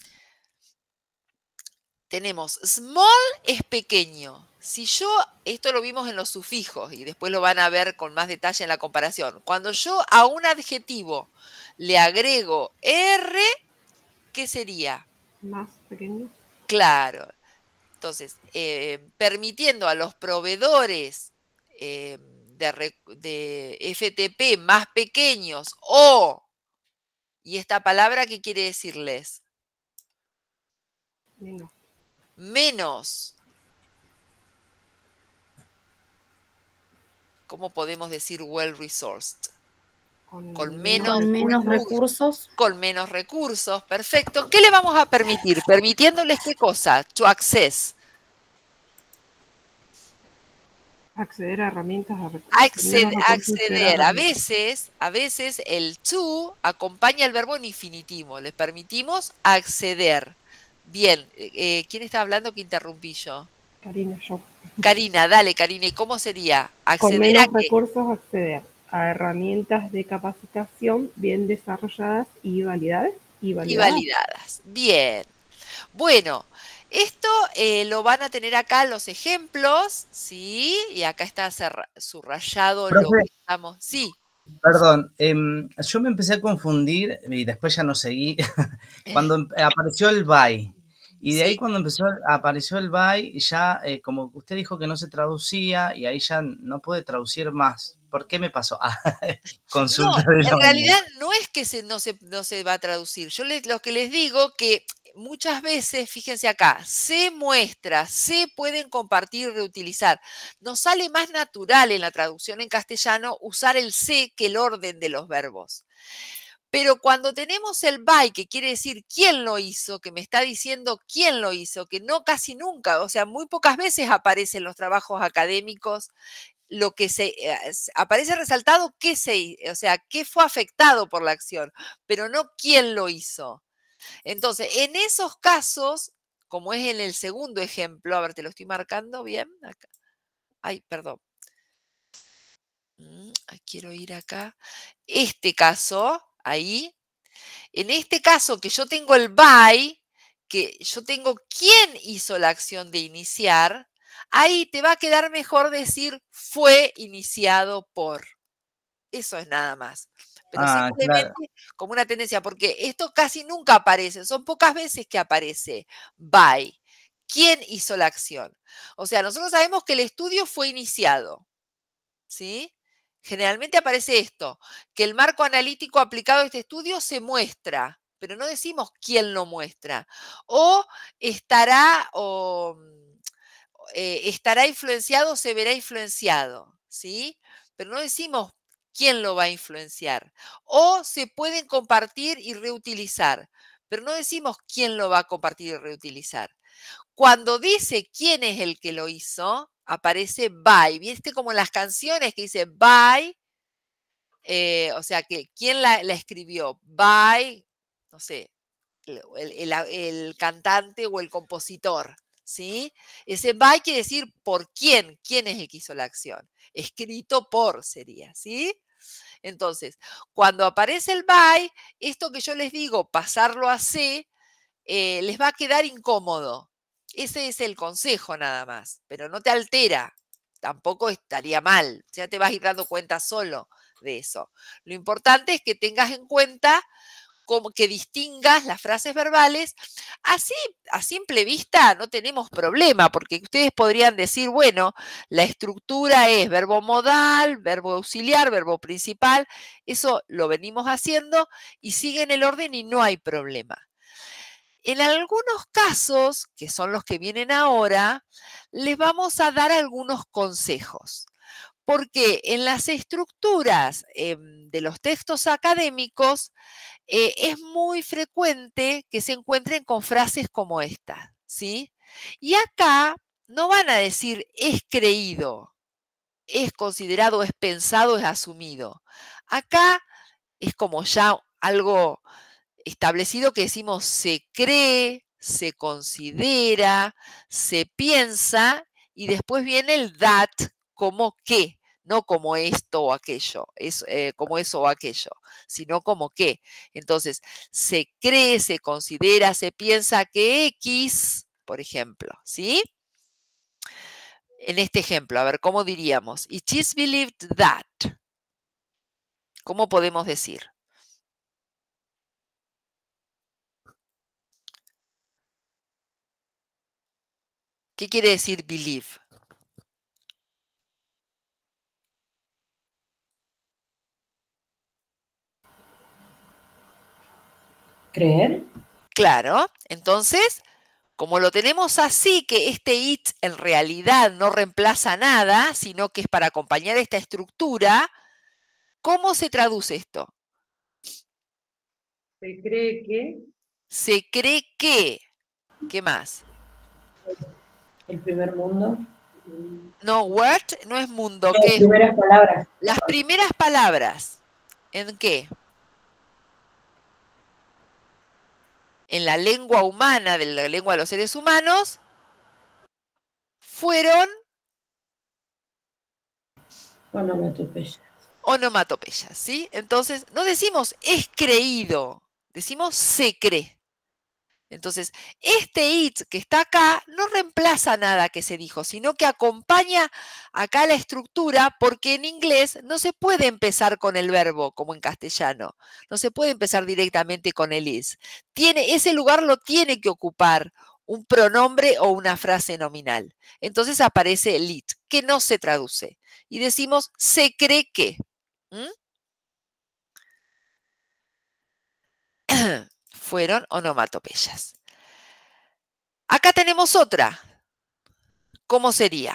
Tenemos small es pequeño. Si yo, esto lo vimos en los sufijos y después lo van a ver con más detalle en la comparación. Cuando yo a un adjetivo le agrego R, ¿qué sería? Más pequeño. Claro. Entonces, permitiendo a los proveedores de FTP más pequeños ¿y esta palabra qué quiere decirles? Menos. ¿Cómo podemos decir well resourced? Con menos recursos. Con menos recursos, perfecto. ¿Qué le vamos a permitir? Permitiéndoles qué cosa? To access. Acceder a herramientas, a recursos. Acceder. A veces el to acompaña el verbo en infinitivo. Les permitimos acceder. Bien, ¿quién está hablando que interrumpí yo? Karina, yo. Karina, dale, Karina. ¿Y cómo sería? Con Acceder menos a qué? recursos, acceder a herramientas de capacitación bien desarrolladas y validadas. Y validadas. Bien. Bueno, esto lo van a tener acá los ejemplos, ¿sí? Y acá está subrayado lo Profe, que estamos. Sí. Perdón, yo me empecé a confundir y después ya no seguí. Cuando apareció el by. Y de ahí Sí. cuando apareció el by, ya como usted dijo que no se traducía y ahí ya no puede traducir más. ¿Por qué me pasó? Consulta No, de en la realidad no es que no se va a traducir. Yo lo que les digo que muchas veces, fíjense acá, se muestra, se pueden compartir y reutilizar. Nos sale más natural en la traducción en castellano usar el se que el orden de los verbos. Pero cuando tenemos el by, que quiere decir quién lo hizo, que me está diciendo quién lo hizo, que no casi nunca, o sea, muy pocas veces aparece en los trabajos académicos lo que aparece resaltado o sea, qué fue afectado por la acción, pero no quién lo hizo. Entonces, en esos casos, como es en el segundo ejemplo, a ver, te lo estoy marcando bien. Acá. Ay, perdón. Quiero ir acá. Este caso, ahí. En este caso que yo tengo el by, que yo tengo quién hizo la acción de iniciar, ahí te va a quedar mejor decir fue iniciado por. Eso es nada más. Pero simplemente claro. como una tendencia, porque esto casi nunca aparece, son pocas veces que aparece by. ¿Quién hizo la acción? O sea, nosotros sabemos que el estudio fue iniciado, ¿sí? Generalmente aparece esto, que el marco analítico aplicado a este estudio se muestra, pero no decimos quién lo muestra. O estará influenciado o se verá influenciado, ¿sí? Pero no decimos quién lo va a influenciar. O se pueden compartir y reutilizar, pero no decimos quién lo va a compartir y reutilizar. Cuando dice quién es el que lo hizo, aparece by. ¿Viste como en las canciones que dice by? O sea, que quién la escribió. By, no sé, el cantante o el compositor. ¿Sí? Ese by quiere decir por quién es el que hizo la acción. Escrito por sería, ¿sí? Entonces, cuando aparece el by, esto que yo les digo, pasarlo a C, les va a quedar incómodo. Ese es el consejo nada más, pero no te altera, tampoco estaría mal, ya te vas a ir dando cuenta solo de eso. Lo importante es que tengas en cuenta como que distingas las frases verbales. Así, a simple vista, no tenemos problema, porque ustedes podrían decir, bueno, la estructura es verbo modal, verbo auxiliar, verbo principal, eso lo venimos haciendo y sigue en el orden y no hay problema. En algunos casos, que son los que vienen ahora, les vamos a dar algunos consejos. Porque en las estructuras de los textos académicos es muy frecuente que se encuentren con frases como esta, ¿sí? Y acá no van a decir es creído, es considerado, es pensado, es asumido. Acá es como ya algo establecido que decimos se cree, se considera, se piensa y después viene el that como que, no como esto o aquello, como eso o aquello, sino como que. Entonces, se cree, se considera, se piensa que X, por ejemplo, ¿sí? En este ejemplo, a ver, ¿cómo diríamos? It is believed that. ¿Cómo podemos decir? ¿Qué quiere decir believe? ¿Creer? Claro, entonces, como lo tenemos así, que este it en realidad no reemplaza nada, sino que es para acompañar esta estructura, ¿cómo se traduce esto? Se cree que Se cree que, ¿qué más? El primer mundo. No, word no es mundo, Las ¿qué es? primeras palabras. Las primeras palabras. ¿En qué? En la lengua humana, de la lengua de los seres humanos, fueron Onomatopeyas. onomatopeyas, ¿sí? Entonces, no decimos es creído, decimos se cree. Entonces, este it que está acá no reemplaza nada que se dijo, sino que acompaña acá la estructura, porque en inglés no se puede empezar con el verbo como en castellano, no se puede empezar directamente con el is. Ese lugar lo tiene que ocupar un pronombre o una frase nominal. Entonces aparece el it, que no se traduce. Y decimos, se cree que. Fueron onomatopeyas. Acá tenemos otra. ¿Cómo sería?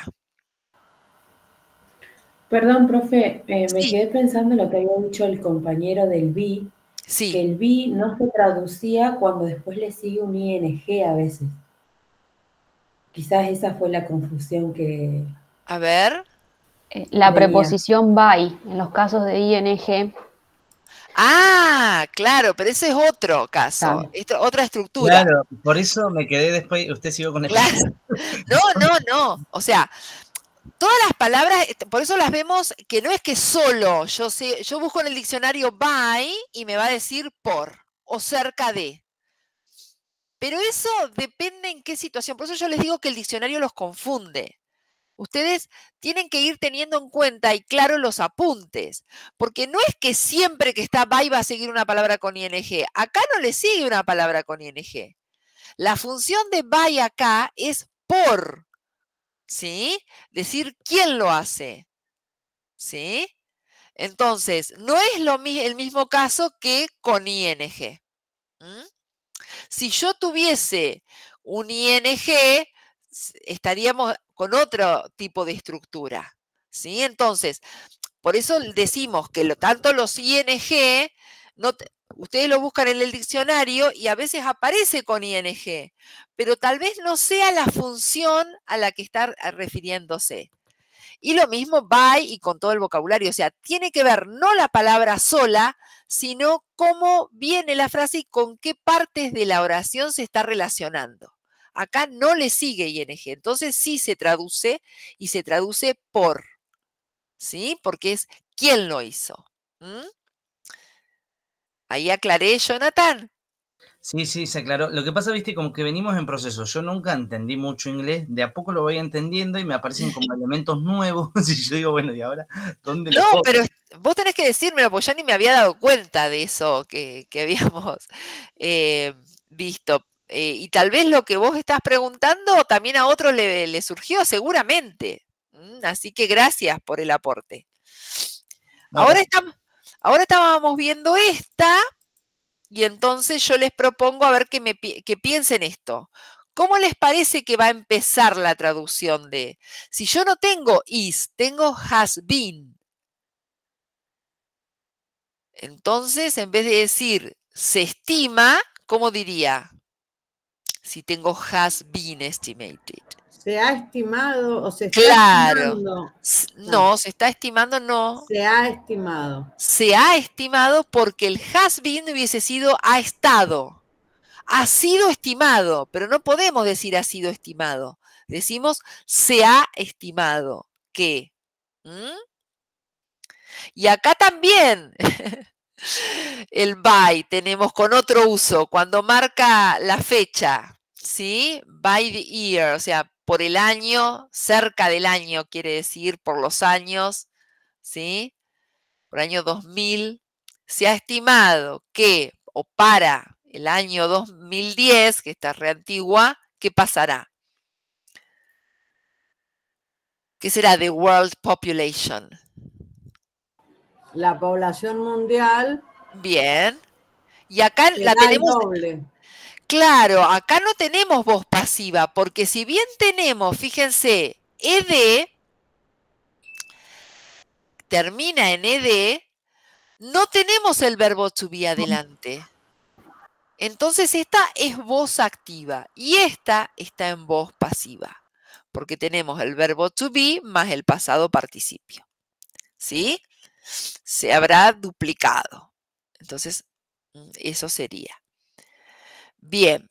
Perdón, profe, me Sí. quedé pensando en lo que había dicho el compañero del be, Sí. que el be no se traducía cuando después le sigue un ing a veces. Quizás esa fue la confusión que... A ver. La Venía. preposición by, en los casos de ing, Ah, claro, pero ese es otro caso, Claro. otra estructura. Claro, por eso me quedé después, usted siguió con el... Claro. No. O sea, todas las palabras, por eso las vemos que no es que solo yo busco en el diccionario by y me va a decir por o cerca de. Pero eso depende en qué situación. Por eso yo les digo que el diccionario los confunde. Ustedes tienen que ir teniendo en cuenta y claro los apuntes, porque no es que siempre que está by va a seguir una palabra con ing. Acá no le sigue una palabra con ing. La función de by acá es por, ¿sí? Decir quién lo hace, ¿sí? Entonces, no es el mismo caso que con ing. Si yo tuviese un ing, estaríamos con otro tipo de estructura, ¿sí? Entonces, por eso decimos que tanto los ing, ustedes lo buscan en el diccionario y a veces aparece con ing, pero tal vez no sea la función a la que está refiriéndose. Y lo mismo by y con todo el vocabulario, o sea, tiene que ver no la palabra sola, sino cómo viene la frase y con qué partes de la oración se está relacionando. Acá no le sigue ing, entonces sí se traduce y se traduce por, ¿sí? Porque es quién lo hizo. ¿Mm? Ahí aclaré, Jonathan. Sí, sí, se aclaró. Lo que pasa, viste, como que venimos en proceso. Yo nunca entendí mucho inglés, de a poco lo voy entendiendo y me aparecen como elementos nuevos. Y yo digo, bueno, ¿y ahora dónde lo No, pongo? pero vos tenés que decírmelo, porque ya ni me había dado cuenta de eso que habíamos visto. Y tal vez lo que vos estás preguntando también a otro le surgió, seguramente. Así que gracias por el aporte. No, Ahora estábamos viendo esta, y entonces yo les propongo a ver que piensen esto. ¿Cómo les parece que va a empezar la traducción de, si yo no tengo is, tengo has been? Entonces, en vez de decir se estima, ¿cómo diría? Si tengo has been estimated. Se ha estimado o se está Claro. estimando. No, se está estimando, no. Se ha estimado. Se ha estimado porque el has been hubiese sido ha estado. Ha sido estimado, pero no podemos decir ha sido estimado. Decimos se ha estimado que. Y acá también el by tenemos con otro uso, cuando marca la fecha, ¿sí? By the year, o sea, por el año, cerca del año, quiere decir por los años, ¿sí? Por el año 2000, se ha estimado que, o para el año 2010, que está reantigua, ¿qué pasará? ¿Qué será the world population? La población mundial. Bien. Y acá la tenemos. Doble. Claro, acá no tenemos voz pasiva, porque si bien tenemos, fíjense, ed, termina en ed, no tenemos el verbo to be adelante. Entonces esta es voz activa y esta está en voz pasiva, porque tenemos el verbo to be más el pasado participio. ¿Sí? Se habrá duplicado. Entonces, eso sería. Bien.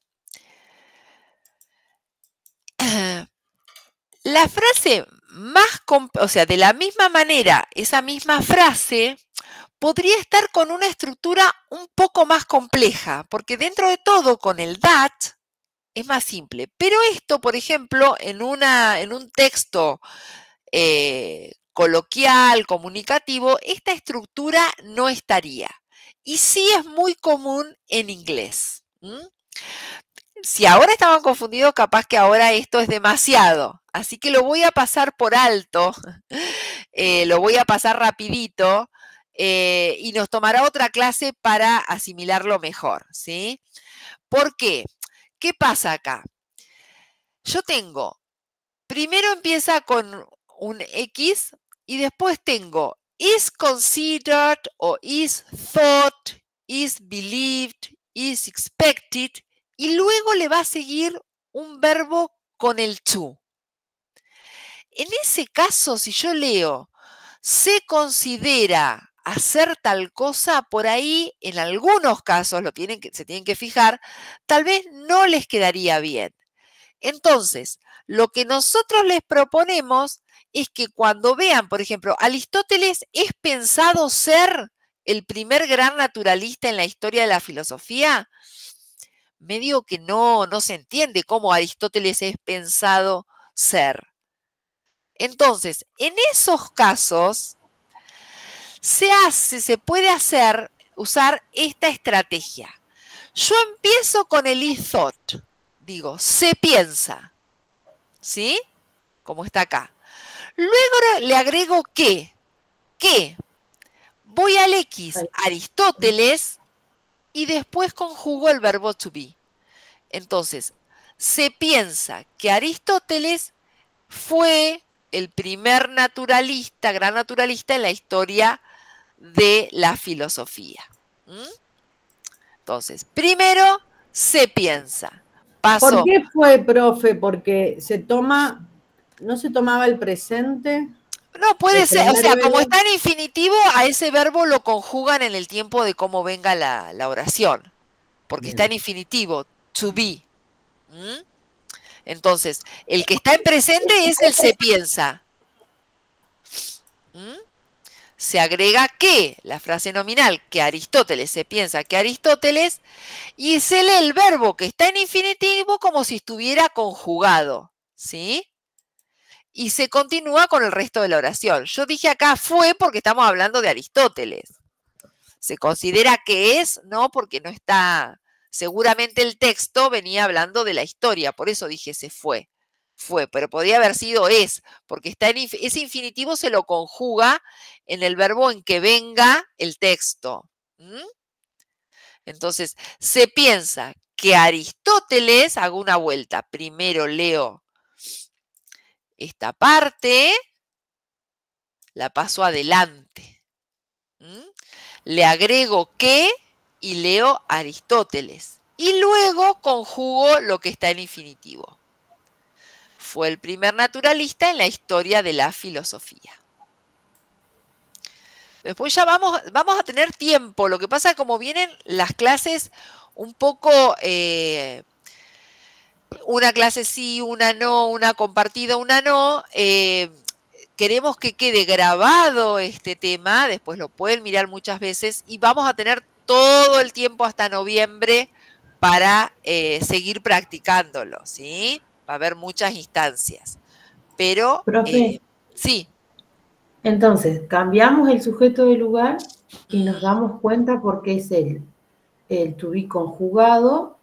La frase más, o sea, de la misma manera, esa misma frase podría estar con una estructura un poco más compleja, porque dentro de todo, con el that, es más simple. Pero esto, por ejemplo, en un texto coloquial, comunicativo, esta estructura no estaría. Y sí es muy común en inglés. Si ahora estaban confundidos, capaz que ahora esto es demasiado. Así que lo voy a pasar por alto, lo voy a pasar rapidito y nos tomará otra clase para asimilarlo mejor, ¿sí? ¿Por qué? ¿Qué pasa acá? Yo tengo, primero empieza con un X y después tengo is considered o is thought, is believed, is expected, y luego le va a seguir un verbo con el to. En ese caso, si yo leo, se considera hacer tal cosa, por ahí, en algunos casos, se tienen que fijar, tal vez no les quedaría bien. Entonces, lo que nosotros les proponemos es que cuando vean, por ejemplo, Aristóteles es pensado ser el primer gran naturalista en la historia de la filosofía, medio que no se entiende cómo Aristóteles es pensado ser. Entonces, en esos casos, se puede usar esta estrategia. Yo empiezo con el is thought, digo, se piensa, ¿sí? Como está acá. Luego le agrego que voy al X, Aristóteles, y después conjugo el verbo to be. Entonces, se piensa que Aristóteles fue el primer naturalista, gran naturalista en la historia de la filosofía. Entonces, primero se piensa. ¿Por qué fue, profe? Porque no se tomaba el presente. No, puede ser, o sea, como está en infinitivo, a ese verbo lo conjugan en el tiempo de cómo venga la oración, porque está en infinitivo, to be. Entonces, el que está en presente es el se piensa. se agrega que, la frase nominal, que Aristóteles, se piensa que Aristóteles, y se lee el verbo que está en infinitivo como si estuviera conjugado, ¿sí? Y se continúa con el resto de la oración. Yo dije acá fue porque estamos hablando de Aristóteles. Se considera que es, ¿no? Porque no está, seguramente el texto venía hablando de la historia, por eso dije se fue. Fue, pero podría haber sido es, porque está en, ese infinitivo se lo conjuga en el verbo en que venga el texto. Entonces, se piensa que Aristóteles, hago una vuelta, primero leo esta parte, la paso adelante. Le agrego que y leo Aristóteles. Y luego conjugo lo que está en infinitivo. Fue el primer naturalista en la historia de la filosofía. Después ya vamos a tener tiempo. Lo que pasa es que como vienen las clases un poco, una clase sí, una no, una compartida, una no, queremos que quede grabado este tema, después lo pueden mirar muchas veces y vamos a tener todo el tiempo hasta noviembre para seguir practicándolo, ¿sí? Va a haber muchas instancias. Pero, Profe, sí. entonces, cambiamos el sujeto de lugar y nos damos cuenta porque es el to be conjugado.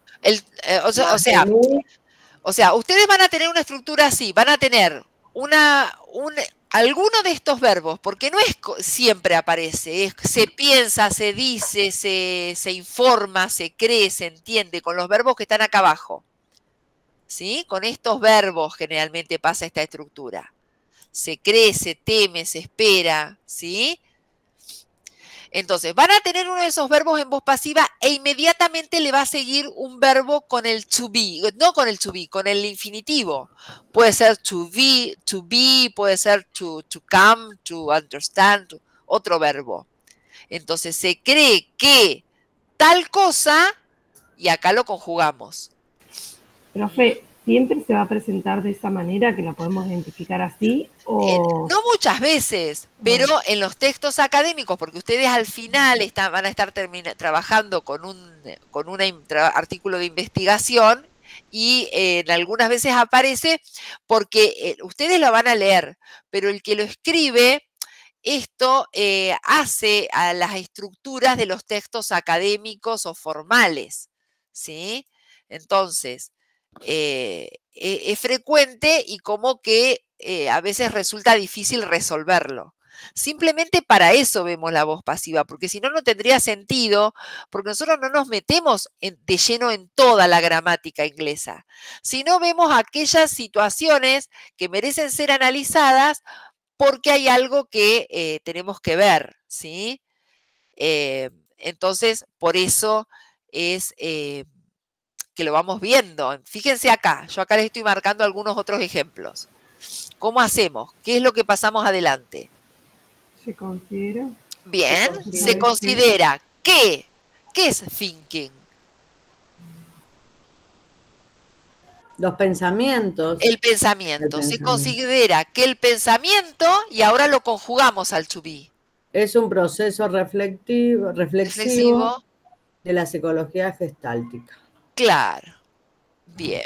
O sea, ustedes van a tener una estructura así, van a tener alguno de estos verbos, porque no es siempre aparece, se piensa, se dice, se informa, se cree, se entiende, con los verbos que están acá abajo. ¿Sí? Con estos verbos generalmente pasa esta estructura. Se cree, se teme, se espera, ¿sí? Entonces, van a tener uno de esos verbos en voz pasiva e inmediatamente le va a seguir un verbo con el to be, no con el to be, con el infinitivo. Puede ser to be, puede ser to come, to understand, otro verbo. Entonces, se cree que tal cosa y acá lo conjugamos. Profe, ¿siempre se va a presentar de esa manera, que la podemos identificar así? O... No muchas veces, pero en los textos académicos, porque ustedes al final van a estar trabajando con un artículo de investigación y en algunas veces aparece porque ustedes lo van a leer, pero el que lo escribe, esto hace a las estructuras de los textos académicos o formales, ¿sí? Entonces, es frecuente y como que a veces resulta difícil resolverlo. Simplemente para eso vemos la voz pasiva, porque si no, no tendría sentido, porque nosotros no nos metemos de lleno en toda la gramática inglesa, sino vemos aquellas situaciones que merecen ser analizadas porque hay algo que tenemos que ver, ¿sí? Entonces, por eso es... que lo vamos viendo. Fíjense acá, yo acá les estoy marcando algunos otros ejemplos. ¿Cómo hacemos? ¿Qué es lo que pasamos adelante? ¿Se considera? Bien, se considera que, ¿qué es thinking? Los pensamientos. El pensamiento. Se considera que el pensamiento, y ahora lo conjugamos al to be. Es un proceso reflexivo de la psicología gestáltica. Claro. Bien.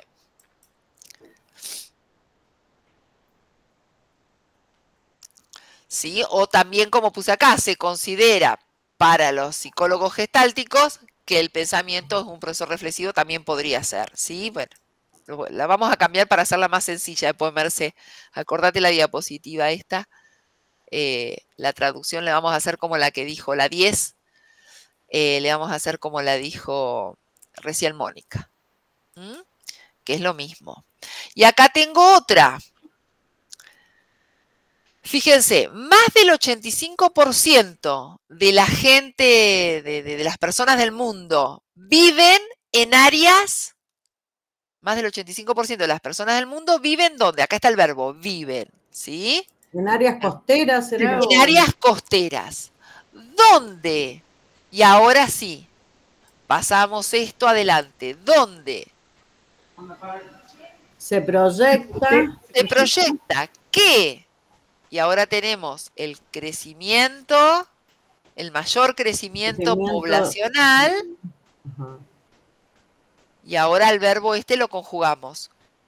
¿Sí? O también, como puse acá, se considera para los psicólogos gestálticos que el pensamiento es un proceso reflexivo, también podría ser, ¿sí? Bueno, la vamos a cambiar para hacerla más sencilla de ponerse. Acordate la diapositiva esta. La traducción la vamos a hacer como la que dijo la 10. Le vamos a hacer como la dijo recién Mónica. Que es lo mismo. Y acá tengo otra. Fíjense, más del 85% de la gente, de las personas del mundo, viven en áreas, más del 85% de las personas del mundo viven ¿dónde? Acá está el verbo, viven, ¿sí? En áreas costeras, ¿será? En áreas costeras. ¿Dónde? Y ahora sí, pasamos esto adelante. ¿Dónde? Se proyecta. Se proyecta. ¿Qué? Y ahora tenemos el crecimiento, el mayor crecimiento poblacional. Ajá. Y ahora el verbo este lo conjugamos.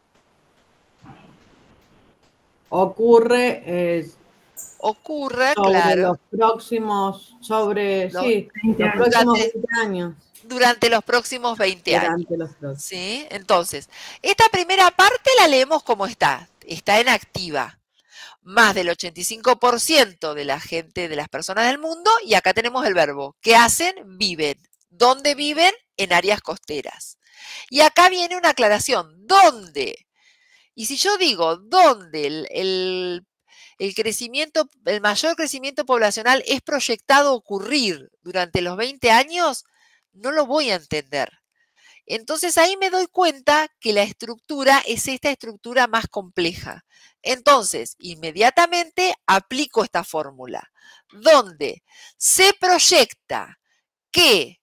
Ocurre Ocurre, sobre claro. los próximos, sobre, Los- sí, los próximos 20 años. Durante los próximos 20 años. Durante los próximos. ¿Sí? Entonces, esta primera parte la leemos como está. Está en activa. Más del 85% de la gente, de las personas del mundo, y acá tenemos el verbo. ¿Qué hacen? Viven. ¿Dónde viven? En áreas costeras. Y acá viene una aclaración. ¿Dónde? Y si yo digo dónde el crecimiento, el mayor crecimiento poblacional es proyectado ocurrir durante los 20 años, no lo voy a entender. Entonces ahí me doy cuenta que la estructura es esta estructura más compleja. Entonces, inmediatamente aplico esta fórmula, donde se proyecta que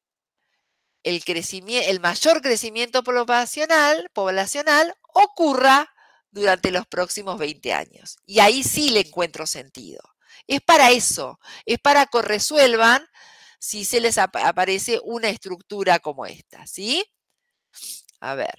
el mayor crecimiento poblacional ocurra durante los próximos 20 años. Y ahí sí le encuentro sentido. Es para eso, es para que resuelvan si se les aparece una estructura como esta, ¿sí? A ver.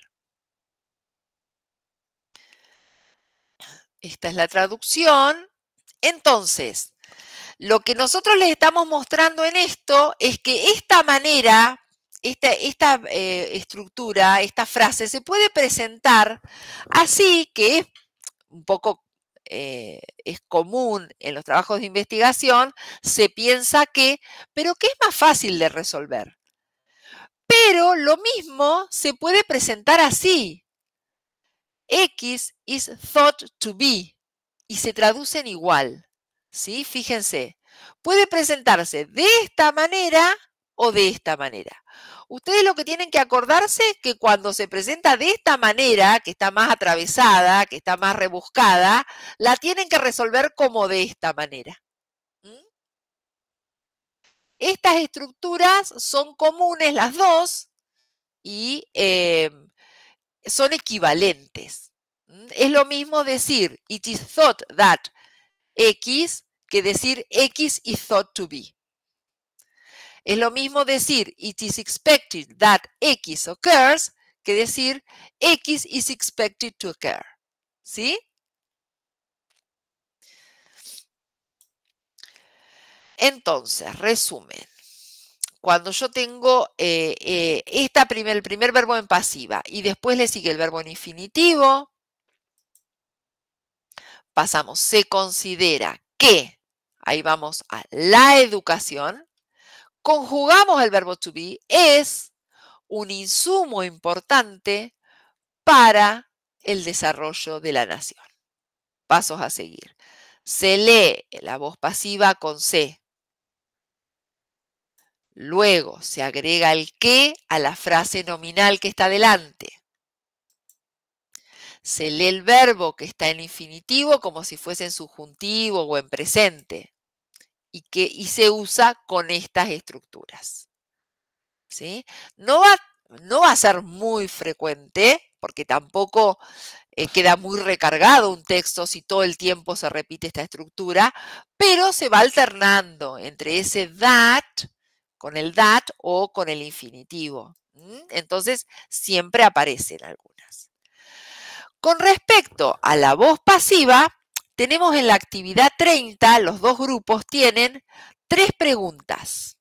Esta es la traducción. Entonces, lo que nosotros les estamos mostrando en esto es que esta manera, esta estructura, esta frase, se puede presentar así, que es un poco, es común en los trabajos de investigación, se piensa que, pero que es más fácil de resolver. Pero lo mismo se puede presentar así. X is thought to be y se traducen igual, ¿sí? Fíjense, puede presentarse de esta manera o de esta manera. Ustedes lo que tienen que acordarse es que cuando se presenta de esta manera, que está más atravesada, que está más rebuscada, la tienen que resolver como de esta manera. Estas estructuras son comunes las dos y son equivalentes. Es lo mismo decir it is thought that X que decir X is thought to be. Es lo mismo decir it is expected that X occurs que decir X is expected to occur. ¿Sí? Entonces, resumen. Cuando yo tengo el primer verbo en pasiva y después le sigue el verbo en infinitivo, pasamos, se considera que, ahí vamos a la educación, conjugamos el verbo to be, es un insumo importante para el desarrollo de la nación. Pasos a seguir. Se lee la voz pasiva con C. Luego se agrega el que a la frase nominal que está delante. Se lee el verbo que está en infinitivo como si fuese en subjuntivo o en presente. Y se usa con estas estructuras. ¿Sí? No va a ser muy frecuente, porque tampoco queda muy recargado un texto si todo el tiempo se repite esta estructura, pero se va alternando entre ese that, con el that o con el infinitivo. Entonces, siempre aparecen algunas. Con respecto a la voz pasiva, tenemos en la actividad 30, los dos grupos tienen 3 preguntas.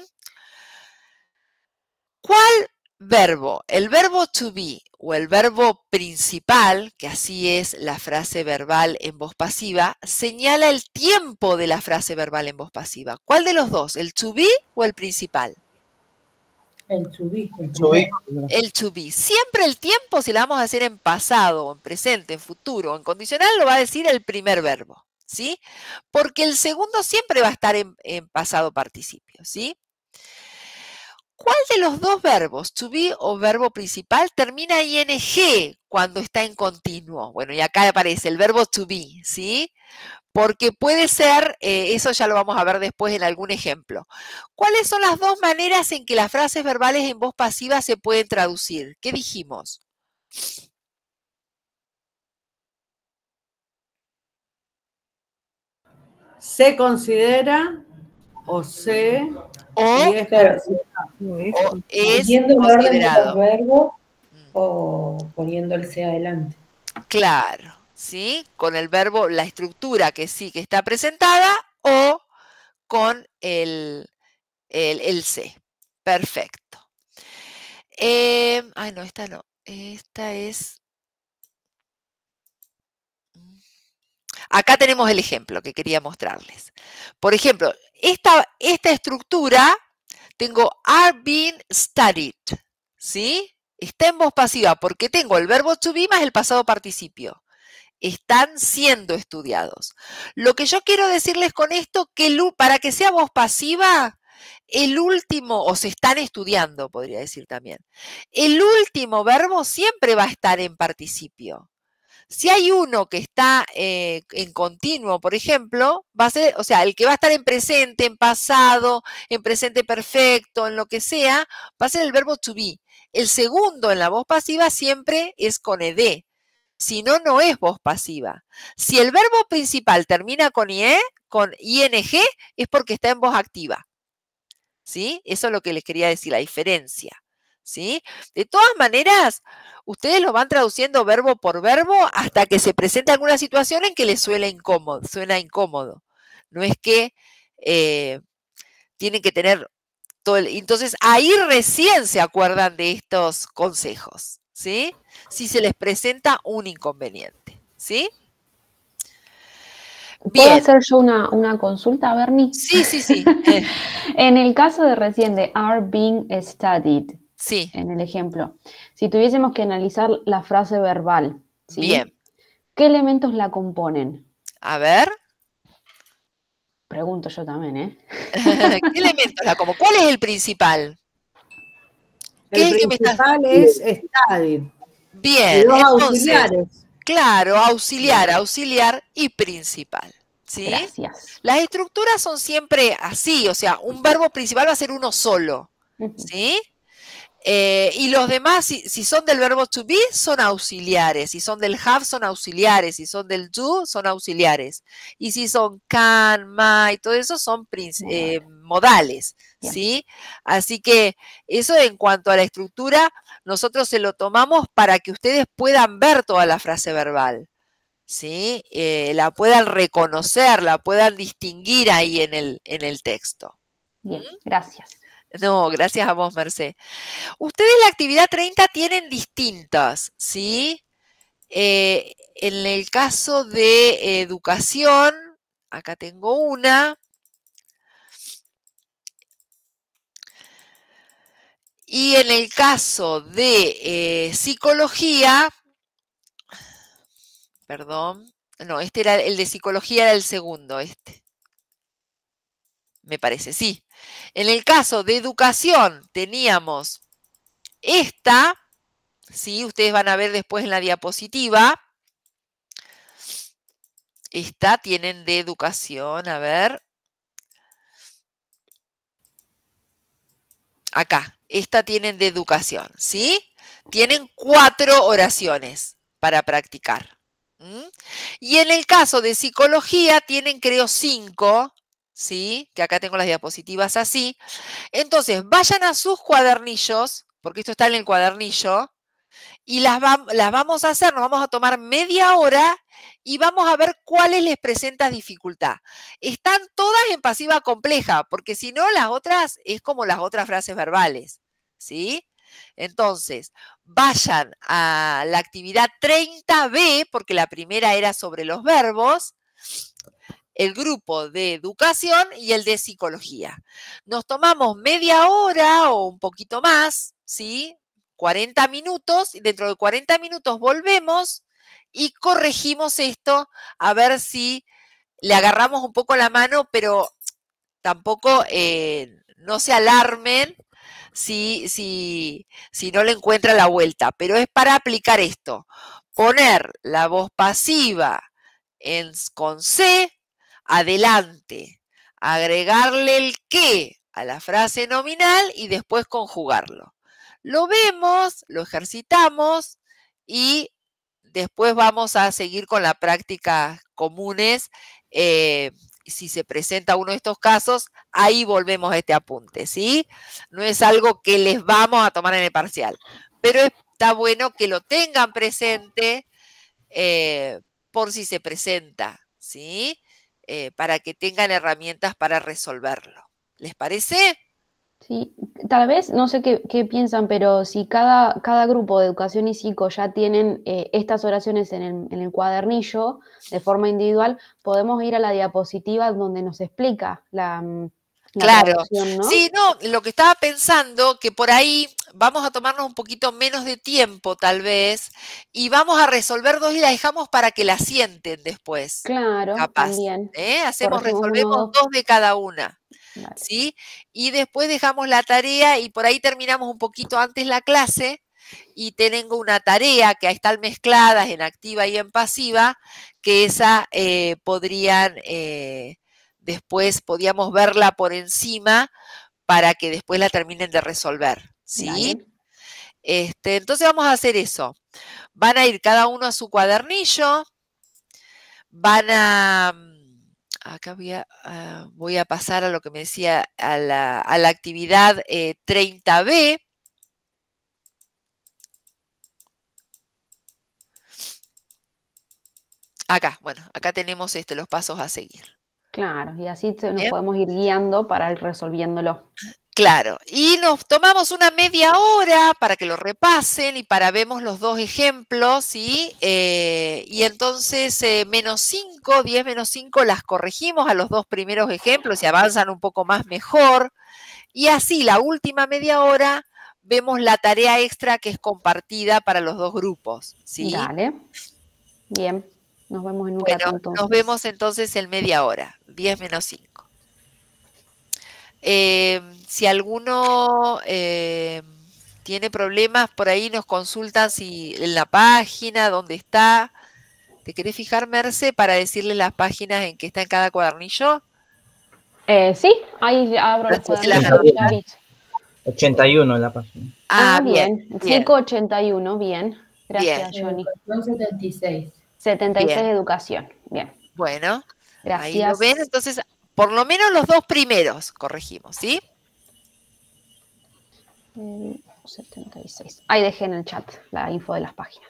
¿Cuál verbo, el verbo to be o el verbo principal, que así es la frase verbal en voz pasiva, señala el tiempo de la frase verbal en voz pasiva? ¿Cuál de los dos, el to be o el principal? El to be. El to be. Siempre el tiempo, si la vamos a hacer en pasado, en presente, en futuro, en condicional, lo va a decir el primer verbo, ¿sí? Porque el segundo siempre va a estar en pasado participio, ¿sí? ¿Cuál de los dos verbos, to be o verbo principal, termina ing cuando está en continuo? Bueno, y acá aparece el verbo to be, ¿sí? Porque puede ser, eso ya lo vamos a ver después en algún ejemplo. ¿Cuáles son las dos maneras en que las frases verbales en voz pasiva se pueden traducir? ¿Qué dijimos? se considera o se O, y es Claro, o es siguiendo el orden de los considerado. verbos o poniendo el se adelante. Claro, ¿sí? Con el verbo, la estructura que sí que está presentada o con el se. Perfecto. Ay, no, esta no. Esta es... Acá tenemos el ejemplo que quería mostrarles. Por ejemplo, esta estructura, tengo are being studied, ¿sí? Está en voz pasiva porque tengo el verbo to be más el pasado participio. Están siendo estudiados. Lo que yo quiero decirles con esto, que para que sea voz pasiva, el último, o se están estudiando, podría decir también, el último verbo siempre va a estar en participio. Si hay uno que está en continuo, por ejemplo, va a ser, o sea, el que va a estar en presente, en pasado, en presente perfecto, en lo que sea, va a ser el verbo to be. El segundo en la voz pasiva siempre es con ed. Si no, no es voz pasiva. Si el verbo principal termina con ing, es porque está en voz activa. ¿Sí? Eso es lo que les quería decir, la diferencia. ¿Sí? De todas maneras, ustedes lo van traduciendo verbo por verbo hasta que se presente alguna situación en que les suena incómodo. No es que tienen que tener todo entonces, ahí recién se acuerdan de estos consejos, ¿sí? Si se les presenta un inconveniente, ¿sí? ¿Puedo Bien. hacer yo una consulta, Bernie? Sí, sí, sí. En el caso de recién de are being studied, sí. En el ejemplo, si tuviésemos que analizar la frase verbal, ¿sí? Bien. ¿Qué elementos la componen? A ver. Pregunto yo también, ¿eh? ¿Qué elementos la componen? ¿Cuál es el principal? El principal es studied. Bien, Y dos entonces, auxiliares. Claro, auxiliar y principal. ¿Sí? Gracias. Las estructuras son siempre así, o sea, un verbo principal va a ser uno solo. ¿Sí? Y los demás, si son del verbo to be, son auxiliares. Si son del have, son auxiliares. Si son del do, son auxiliares. Y si son can, might, todo eso son modales. ¿Sí? Así que eso en cuanto a la estructura, nosotros se lo tomamos para que ustedes puedan ver toda la frase verbal. ¿Sí? La puedan reconocer, la puedan distinguir ahí en el texto. Bien, gracias. No, gracias a vos, Merced. Ustedes la actividad 30 tienen distintas, ¿sí? En el caso de educación, acá tengo una. Y en el caso de psicología, perdón, no, este era el de psicología, era el segundo, me parece, sí. En el caso de educación teníamos esta, ¿sí? Ustedes van a ver después en la diapositiva. Esta tienen de educación, a ver. Acá, esta tienen de educación, ¿sí? Tienen 4 oraciones para practicar. Y en el caso de psicología tienen, creo, 5, ¿sí? Que acá tengo las diapositivas así. Entonces, vayan a sus cuadernillos, porque esto está en el cuadernillo, y las vamos a hacer, nos vamos a tomar media hora y vamos a ver cuáles les presenta dificultad. Están todas en pasiva compleja, porque si no, las otras es como las otras frases verbales, ¿sí? Entonces, vayan a la actividad 30B, porque la primera era sobre los verbos, el grupo de educación y el de psicología. Nos tomamos media hora o un poquito más, ¿sí? 40 minutos, y dentro de 40 minutos volvemos y corregimos esto a ver si le agarramos un poco la mano, pero tampoco no se alarmen si no le encuentra la vuelta, pero es para aplicar esto. Poner la voz pasiva con C, adelante, agregarle el que a la frase nominal y después conjugarlo. Lo vemos, lo ejercitamos y después vamos a seguir con las prácticas comunes si se presenta uno de estos casos, ahí volvemos a este apunte, ¿sí? No es algo que les vamos a tomar en el parcial, pero está bueno que lo tengan presente por si se presenta, ¿sí? Para que tengan herramientas para resolverlo. ¿Les parece? Sí, tal vez, no sé qué piensan, pero si cada grupo de educación y psico ya tienen estas oraciones en el cuadernillo de forma individual, podemos ir a la diapositiva donde nos explica la Claro, traducción, ¿no? sí, no, lo que estaba pensando, que por ahí vamos a tomarnos un poquito menos de tiempo tal vez, y vamos a resolver dos y las dejamos para que las sienten después, Claro, capaz, también. resolvemos Uno o dos. dos de cada una, Dale. ¿sí? Y después dejamos la tarea y por ahí terminamos un poquito antes la clase y tengo una tarea que están mezcladas en activa y en pasiva, que esa después podíamos verla por encima para que después la terminen de resolver, ¿sí? Dale. Entonces vamos a hacer eso. Van a ir cada uno a su cuadernillo, van a... Acá voy a pasar a lo que me decía, a la actividad 30B. Acá, bueno, acá tenemos los pasos a seguir. Claro, y así nos Bien. podemos ir guiando para ir resolviéndolo. Claro, y nos tomamos una media hora para que lo repasen y para vemos los dos ejemplos, ¿sí? Y entonces menos 5, 10 menos 5 las corregimos a los dos primeros ejemplos y avanzan un poco más mejor. Y así la última media hora vemos la tarea extra que es compartida para los dos grupos, ¿sí? Dale. Bien, nos vemos en un Bueno, rato entonces. nos vemos entonces en media hora, 10 menos 5. Si alguno tiene problemas, por ahí nos consultan si en la página, dónde está. ¿Te querés fijar, Merce, para decirle las páginas en que está en cada cuadernillo? Sí, ahí abro los Entonces las cuadernillos. anotás. Ya vi. 81 en la página. Bien. bien. Psico 81, bien. Gracias, Bien. Johnny. Educación 76. 76 Bien. educación. Bien. Bueno, ahí lo Gracias. ven. Entonces, por lo menos los dos primeros corregimos, ¿sí? 76. Ahí dejé en el chat la info de las páginas.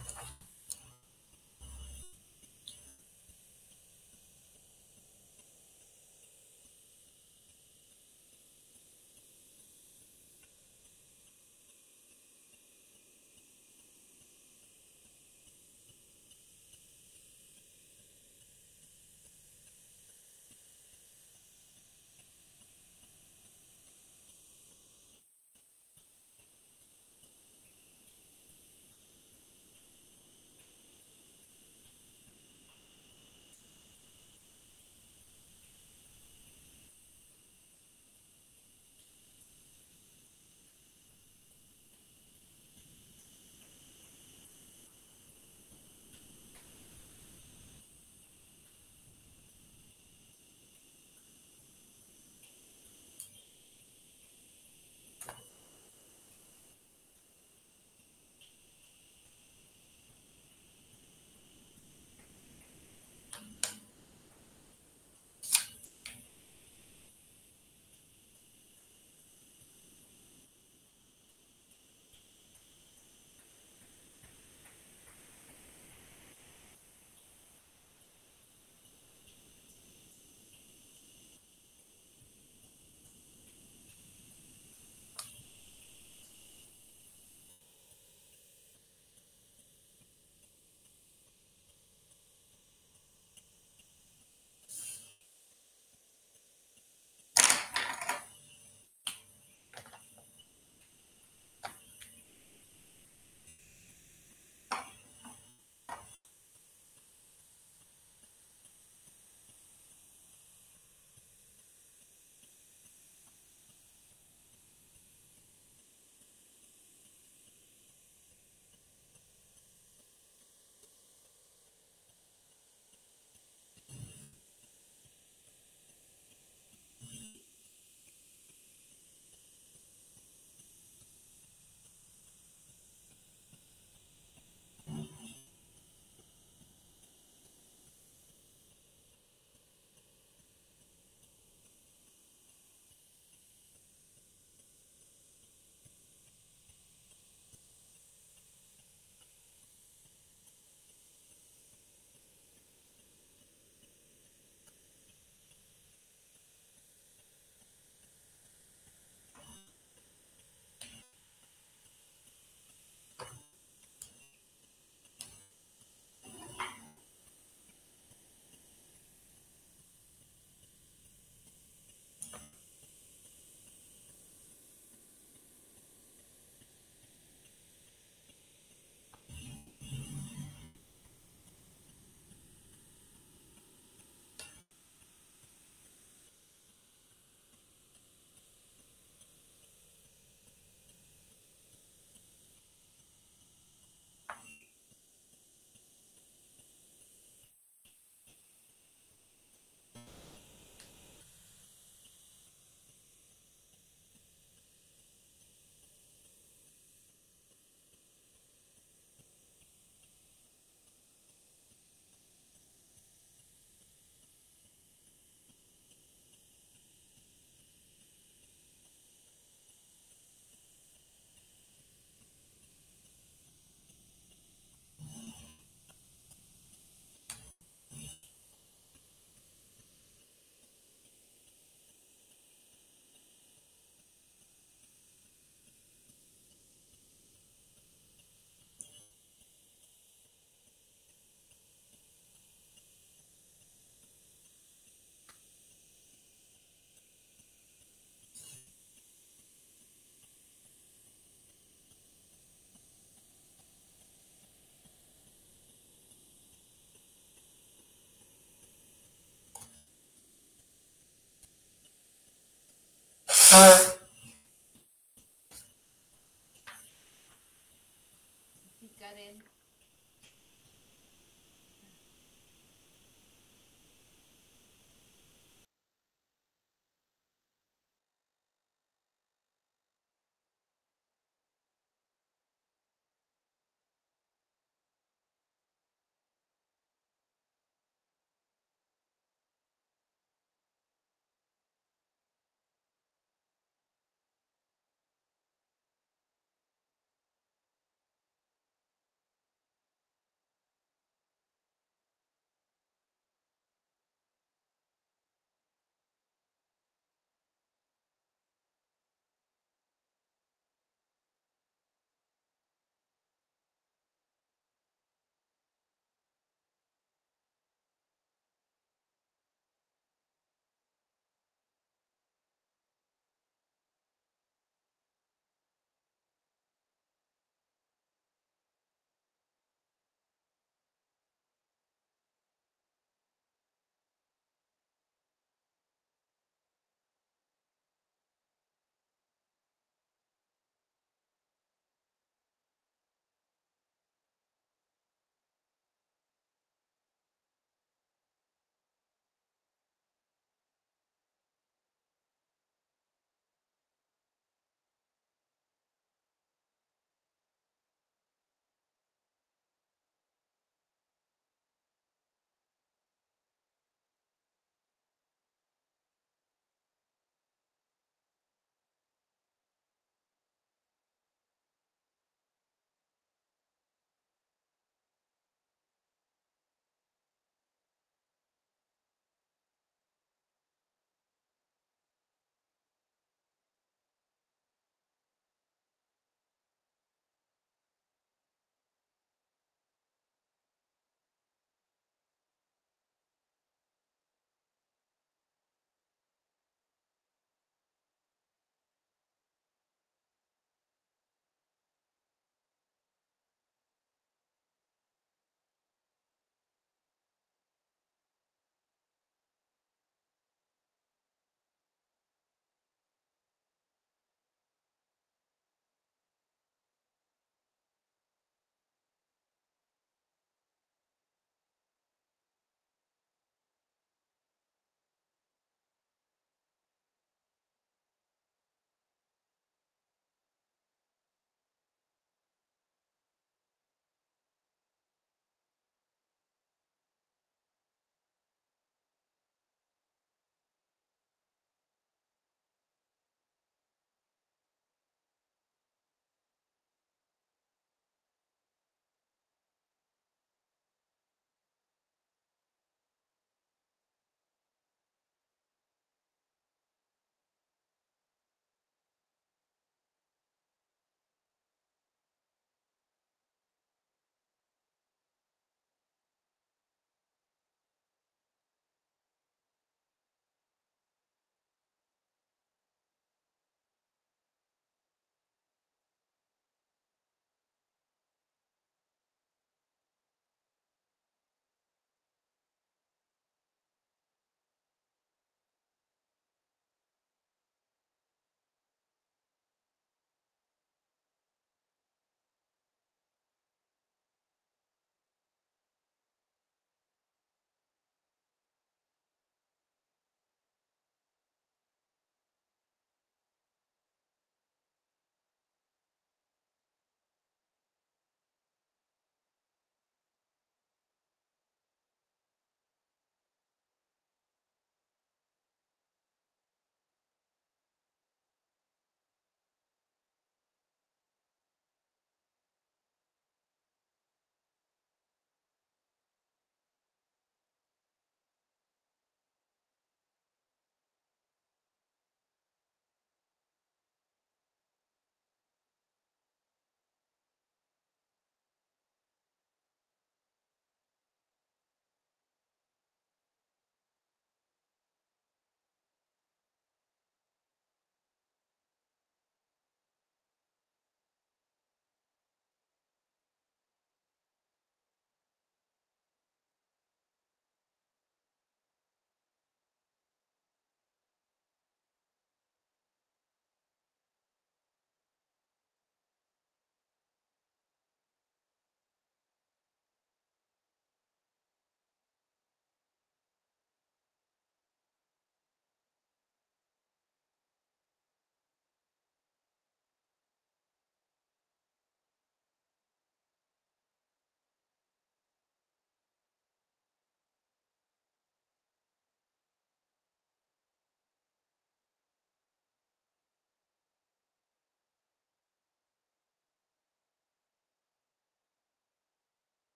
Karen.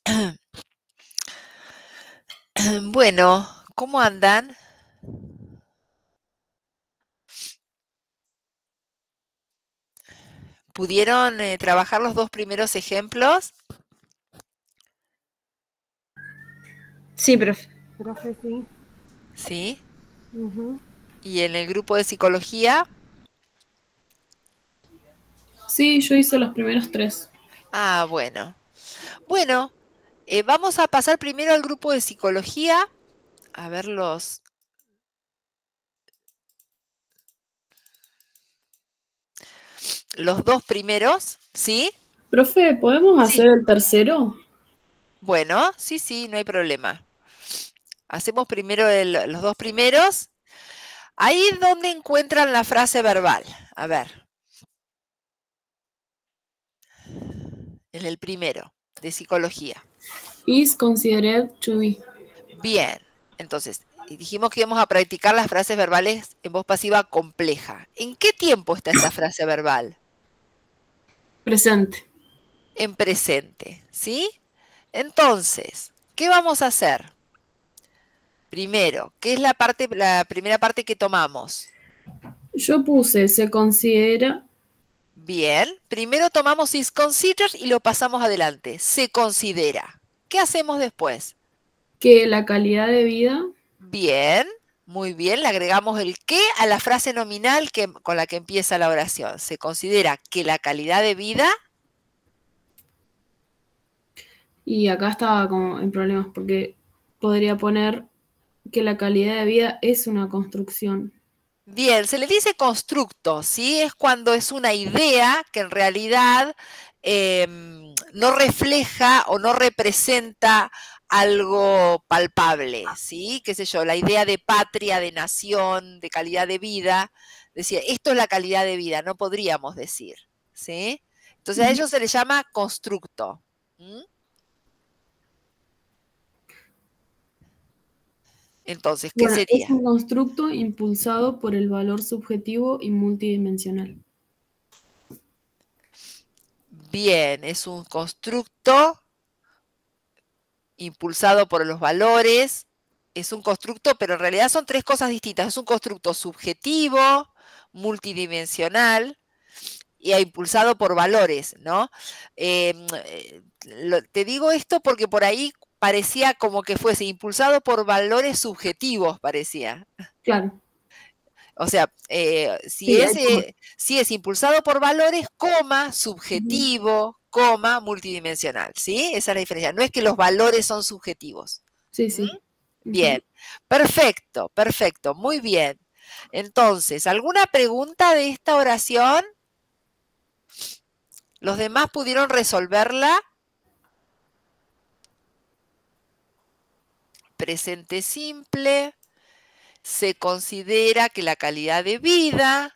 Bueno, ¿cómo andan? ¿Pudieron trabajar los dos primeros ejemplos? Sí, profe. Profe, sí. ¿Sí? Ujú. ¿Y en el grupo de psicología? Sí, yo hice los primeros 3. Ah, bueno. Bueno, vamos a pasar primero al grupo de psicología. A ver los dos primeros, ¿sí? Profe, ¿podemos hacer el tercero? Bueno, sí, no hay problema. Hacemos primero los dos primeros. Ahí es donde encuentran la frase verbal. A ver. En el primero, de psicología. Is considered to be. Bien. Entonces, dijimos que íbamos a practicar las frases verbales en voz pasiva compleja. ¿En qué tiempo está esta frase verbal? Presente. En presente, ¿sí? Entonces, ¿qué vamos a hacer? Primero, ¿qué es la primera parte que tomamos? Yo puse se considera. Bien, primero tomamos is considered y lo pasamos adelante. Se considera. ¿Qué hacemos después? Que la calidad de vida. Bien, muy bien. Le agregamos el qué a la frase nominal con la que empieza la oración. Se considera que la calidad de vida. Y acá estaba como en problemas porque podría poner que la calidad de vida es una construcción. Bien, se le dice constructo, ¿sí? Es cuando es una idea que en realidad no refleja o no representa algo palpable, ¿sí? Qué sé yo, la idea de patria, de nación, de calidad de vida. Decía, esto es la calidad de vida, no podríamos decir, ¿sí? Entonces a ello se le llama constructo. Entonces, ¿qué sería? Es un constructo impulsado por el valor subjetivo y multidimensional. Bien, es un constructo impulsado por los valores, es un constructo, pero en realidad son tres cosas distintas. Es un constructo subjetivo, multidimensional y impulsado por valores, ¿no? Te digo esto porque por ahí parecía como que fuese impulsado por valores subjetivos, parecía. Claro. O sea, si es impulsado por valores, coma, subjetivo, coma, multidimensional, ¿sí? Esa es la diferencia. No es que los valores son subjetivos. Sí, sí. Bien, perfecto, muy bien. Entonces, ¿alguna pregunta de esta oración? ¿Los demás pudieron resolverla? Presente simple. Se considera que la calidad de vida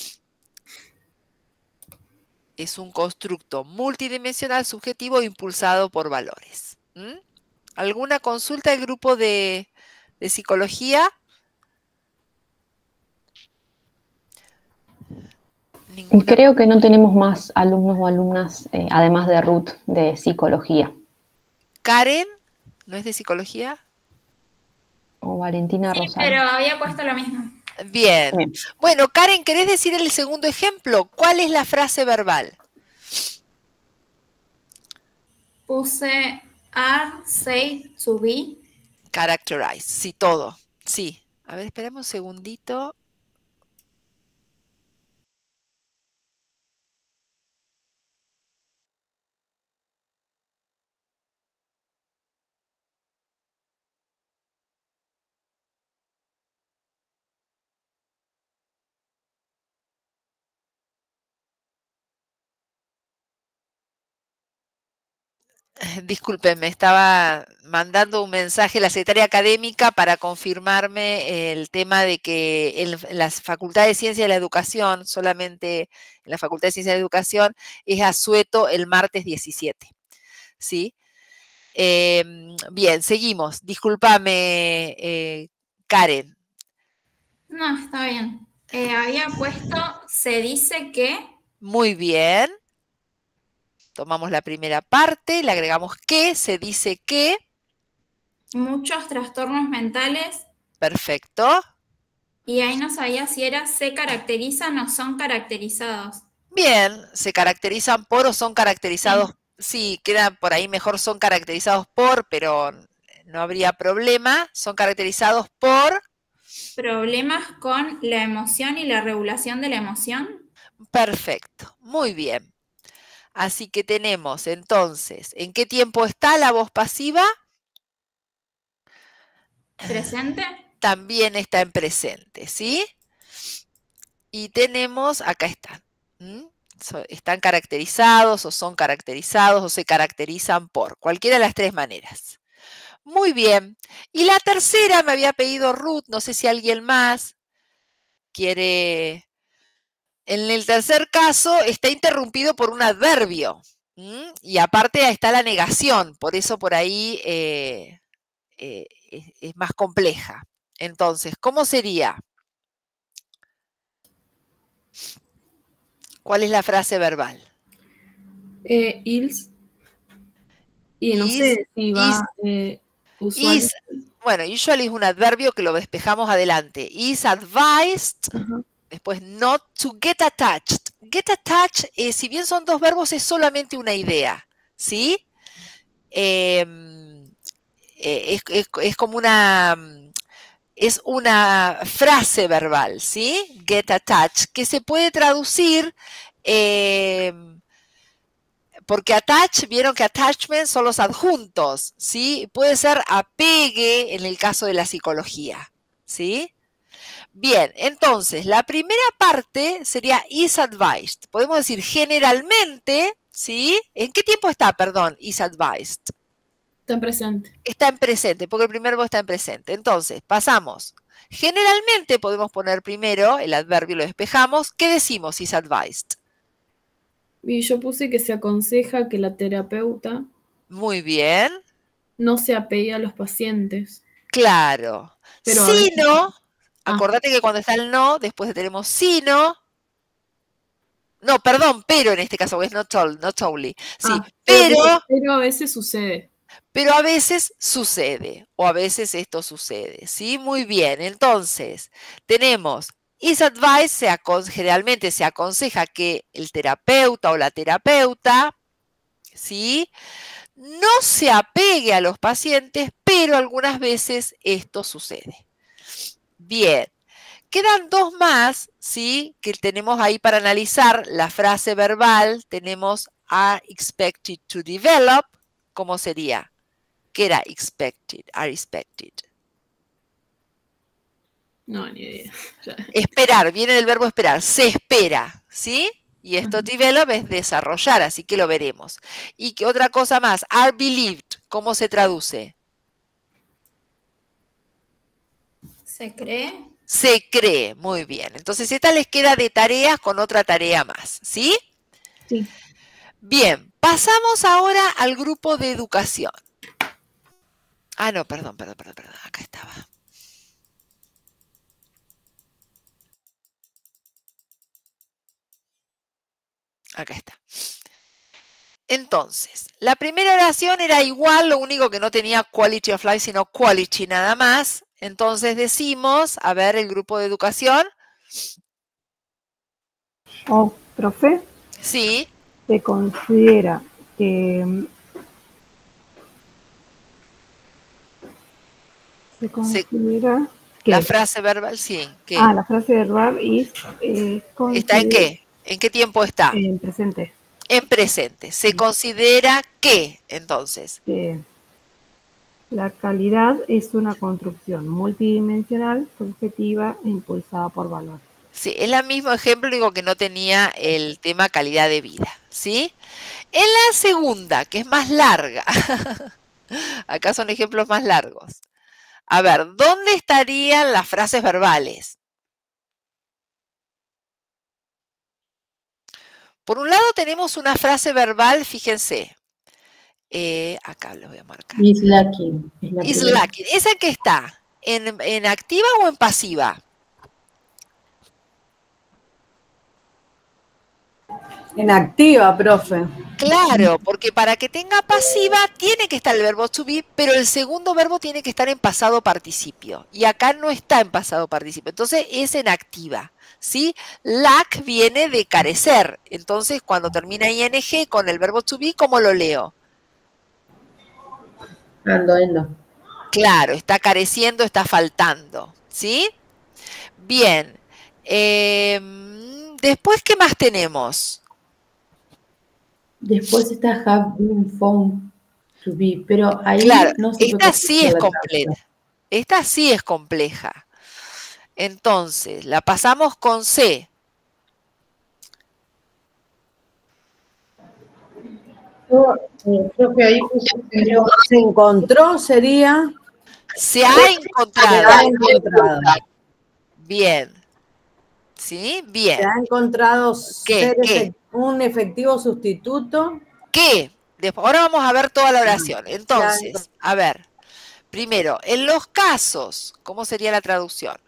es un constructo multidimensional subjetivo impulsado por valores. ¿Alguna consulta del grupo de psicología? ¿Ninguna? Creo que no tenemos más alumnos o alumnas, además de Ruth, de psicología. ¿Karen? ¿No es de psicología? O Valentina Sí, Rosario. pero había puesto lo mismo. Bien. Bueno, Karen, ¿querés decir el segundo ejemplo? ¿Cuál es la frase verbal? Puse are, say, to be. Characterize, sí, todo. Sí. A ver, esperame un segundito. Disculpen, me estaba mandando un mensaje la secretaria académica para confirmarme el tema de que en la Facultad de Ciencias de la Educación, solamente en la Facultad de Ciencias de la Educación, es asueto el martes 17. ¿Sí? Bien, seguimos. Discúlpame, Karen. No, está bien. Había puesto se dice que. Muy bien. Tomamos la primera parte, le agregamos que, se dice que. Muchos trastornos mentales. Perfecto. Y ahí no sabía si era se caracterizan o son caracterizados. Bien, se caracterizan por o son caracterizados. Sí, queda por ahí mejor son caracterizados por, pero no habría problema. Son caracterizados por. Problemas con la emoción y la regulación de la emoción. Perfecto, muy bien. Así que tenemos entonces, ¿en qué tiempo está la voz pasiva? ¿Presente? También está en presente, ¿sí? Y tenemos, acá están. Están caracterizados o son caracterizados o se caracterizan por, cualquiera de las tres maneras. Muy bien. Y la tercera me había pedido Ruth, no sé si alguien más quiere. En el tercer caso está interrumpido por un adverbio. Y aparte está la negación, por eso por ahí es más compleja. Entonces, ¿cómo sería? ¿Cuál es la frase verbal? Ils. Y no sé si va usual. Bueno, usually es un adverbio que lo despejamos adelante. Is advised, después not to get attached. Get attached, si bien son dos verbos, es solamente una idea, ¿sí? Es como es una frase verbal, ¿sí? Get attached, que se puede traducir, porque attach, vieron que attachment son los adjuntos, ¿sí? Puede ser apegue en el caso de la psicología, ¿sí? Bien, entonces, la primera parte sería is advised. Podemos decir generalmente, ¿sí? ¿En qué tiempo está, perdón, is advised? Está en presente. Está en presente, porque el primer verbo está en presente. Entonces, pasamos. Generalmente podemos poner primero el adverbio, lo despejamos. ¿Qué decimos is advised? Y yo puse que se aconseja que la terapeuta. Muy bien. No se apegue a los pacientes. Claro. Pero si no, acordate que cuando está el no, después tenemos si no. No, perdón, pero en este caso es not only. Sí, pero a veces sucede. Pero a veces sucede, o a veces esto sucede, ¿sí? Muy bien, entonces, tenemos, is advised, generalmente se aconseja que el terapeuta o la terapeuta, ¿sí? No se apegue a los pacientes, pero algunas veces esto sucede. Bien, quedan dos más, ¿sí? Que tenemos ahí para analizar la frase verbal. Tenemos are expected to develop. ¿Cómo sería? ¿Qué era expected? Are expected. No, ni idea. Esperar, viene del verbo esperar. Se espera, ¿sí? Y esto develop es desarrollar, así que lo veremos. Y que otra cosa más, are believed, ¿cómo se traduce? ¿Se cree? Se cree, muy bien. Entonces, esta les queda de tareas con otra tarea más, ¿sí? Sí. Bien, pasamos ahora al grupo de educación. Ah, no, perdón, acá estaba. Acá está. Entonces, la primera oración era igual, lo único que no tenía quality of life, sino quality nada más. Entonces decimos, a ver, el grupo de educación. Profe. Sí. Se considera que... Se considera que... La frase verbal, sí. ¿Qué? La frase verbal ¿Está en qué? ¿En qué tiempo está? En presente. En presente. Se considera que, entonces. Que la calidad es una construcción multidimensional, subjetiva e impulsada por valores. Sí, es el mismo ejemplo, digo que no tenía el tema calidad de vida, ¿sí? En la segunda, que es más larga, acá son ejemplos más largos. A ver, ¿dónde estarían las frases verbales? Por un lado tenemos una frase verbal, fíjense. Acá lo voy a marcar. Is lacking. Is lacking. ¿Esa que está? ¿En activa o en pasiva? En activa, profe. Claro, porque para que tenga pasiva tiene que estar el verbo to be, pero el segundo verbo tiene que estar en pasado participio. Y acá no está en pasado participio, entonces es en activa, ¿sí? Lack viene de carecer, entonces cuando termina ing con el verbo to be, ¿cómo lo leo? Endo. Claro, está careciendo, está faltando, ¿sí? Bien. Después, ¿qué más tenemos? Después está have been found to be, pero ahí Claro, no se esta sí es completa. Esta sí es compleja. Entonces, la pasamos con C. Yo creo que ahí puse Se encontró, sería. Se ha encontrado. Se ha encontrado. Bien. ¿Sí? Bien. Se ha encontrado ¿Qué? un efectivo sustituto. ¿Qué? Ahora vamos a ver toda la oración. Entonces, a ver. Primero, en los casos, ¿cómo sería la traducción?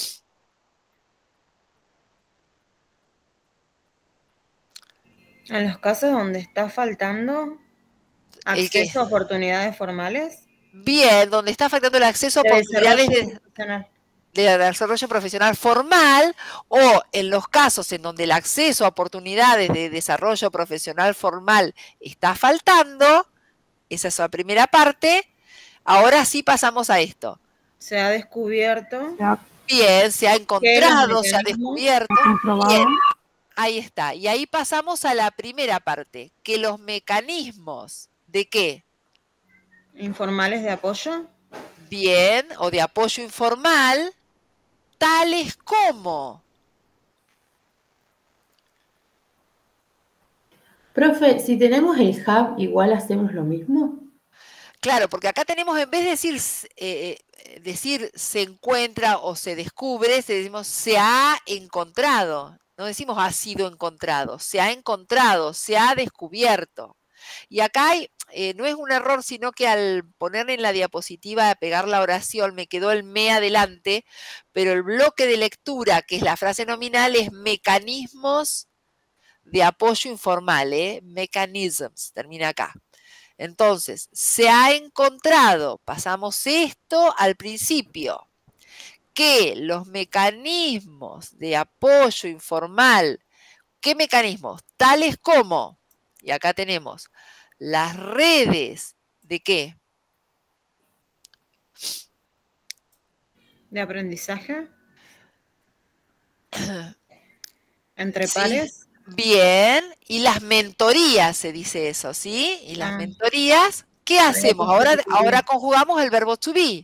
En los casos donde está faltando acceso a oportunidades formales. Bien, donde está faltando el acceso a oportunidades de desarrollo profesional formal, o en los casos en donde el acceso a oportunidades de desarrollo profesional formal está faltando, esa es la primera parte. Ahora sí pasamos a esto. Se ha descubierto. Bien, se ha encontrado, se ha descubierto. Bien, ahí está. Y ahí pasamos a la primera parte, que los mecanismos ¿de qué? Informales de apoyo. Bien, o de apoyo informal, tales como. Profe, si tenemos el hub, igual hacemos lo mismo. Claro, porque acá tenemos, en vez de decir se encuentra o se descubre, decimos se ha encontrado. No decimos ha sido encontrado, se ha encontrado, se ha descubierto. Y acá no es un error, sino que al poner en la diapositiva, a pegar la oración, me quedó el me adelante, pero el bloque de lectura, que es la frase nominal, es mecanismos de apoyo informal, mechanisms, termina acá. Entonces, se ha encontrado, pasamos esto al principio, que los mecanismos de apoyo informal, ¿qué mecanismos? Tales como, y acá tenemos, las redes ¿de qué? ¿De aprendizaje? ¿Entre pares? Bien, y las mentorías, se dice eso, ¿sí? Y las mentorías, ¿qué hacemos? Ahora conjugamos el verbo to be.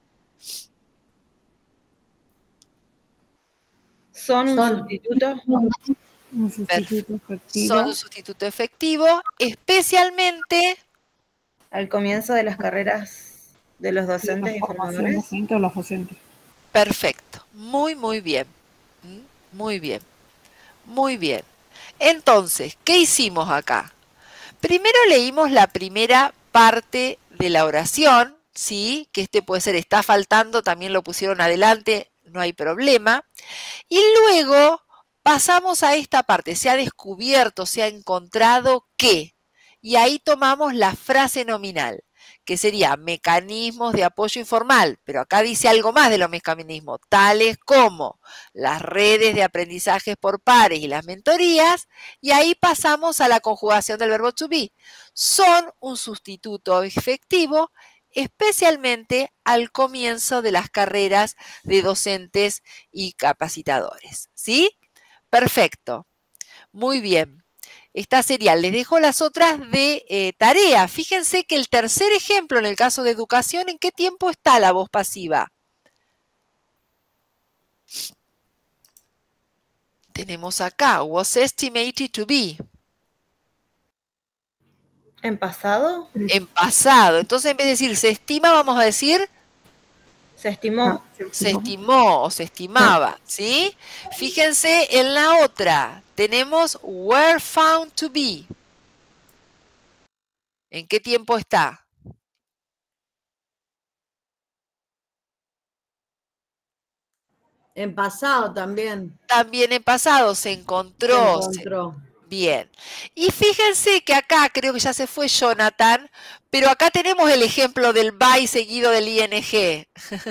¿Son un sustituto? Un sustituto efectivo. Son un sustituto efectivo, especialmente al comienzo de las carreras de los docentes y formadores. Docente o los docentes. Perfecto, muy bien. Muy bien, muy bien. Entonces, ¿qué hicimos acá? Primero leímos la primera parte de la oración, ¿sí? Que puede ser está faltando, también lo pusieron adelante, no hay problema. Y luego pasamos a esta parte, se ha descubierto, se ha encontrado ¿qué? Y ahí tomamos la frase nominal, que sería mecanismos de apoyo informal, pero acá dice algo más de los mecanismos, tales como las redes de aprendizajes por pares y las mentorías, y ahí pasamos a la conjugación del verbo to be. Son un sustituto efectivo, especialmente al comienzo de las carreras de docentes y capacitadores. ¿Sí? Perfecto. Muy bien. Esta sería, les dejo las otras de tarea. Fíjense que el tercer ejemplo en el caso de educación, ¿en qué tiempo está la voz pasiva? Tenemos acá, was estimated to be. ¿En pasado? En pasado. Entonces, en vez de decir se estima, vamos a decir se estimó. Se estimó o se estimaba, ¿sí? Fíjense en la otra. Tenemos were found to be. ¿En qué tiempo está? En pasado también. También en pasado se encontró. Se encontró. Bien. Y fíjense que acá, creo que ya se fue Jonathan, pero acá tenemos el ejemplo del by seguido del ing.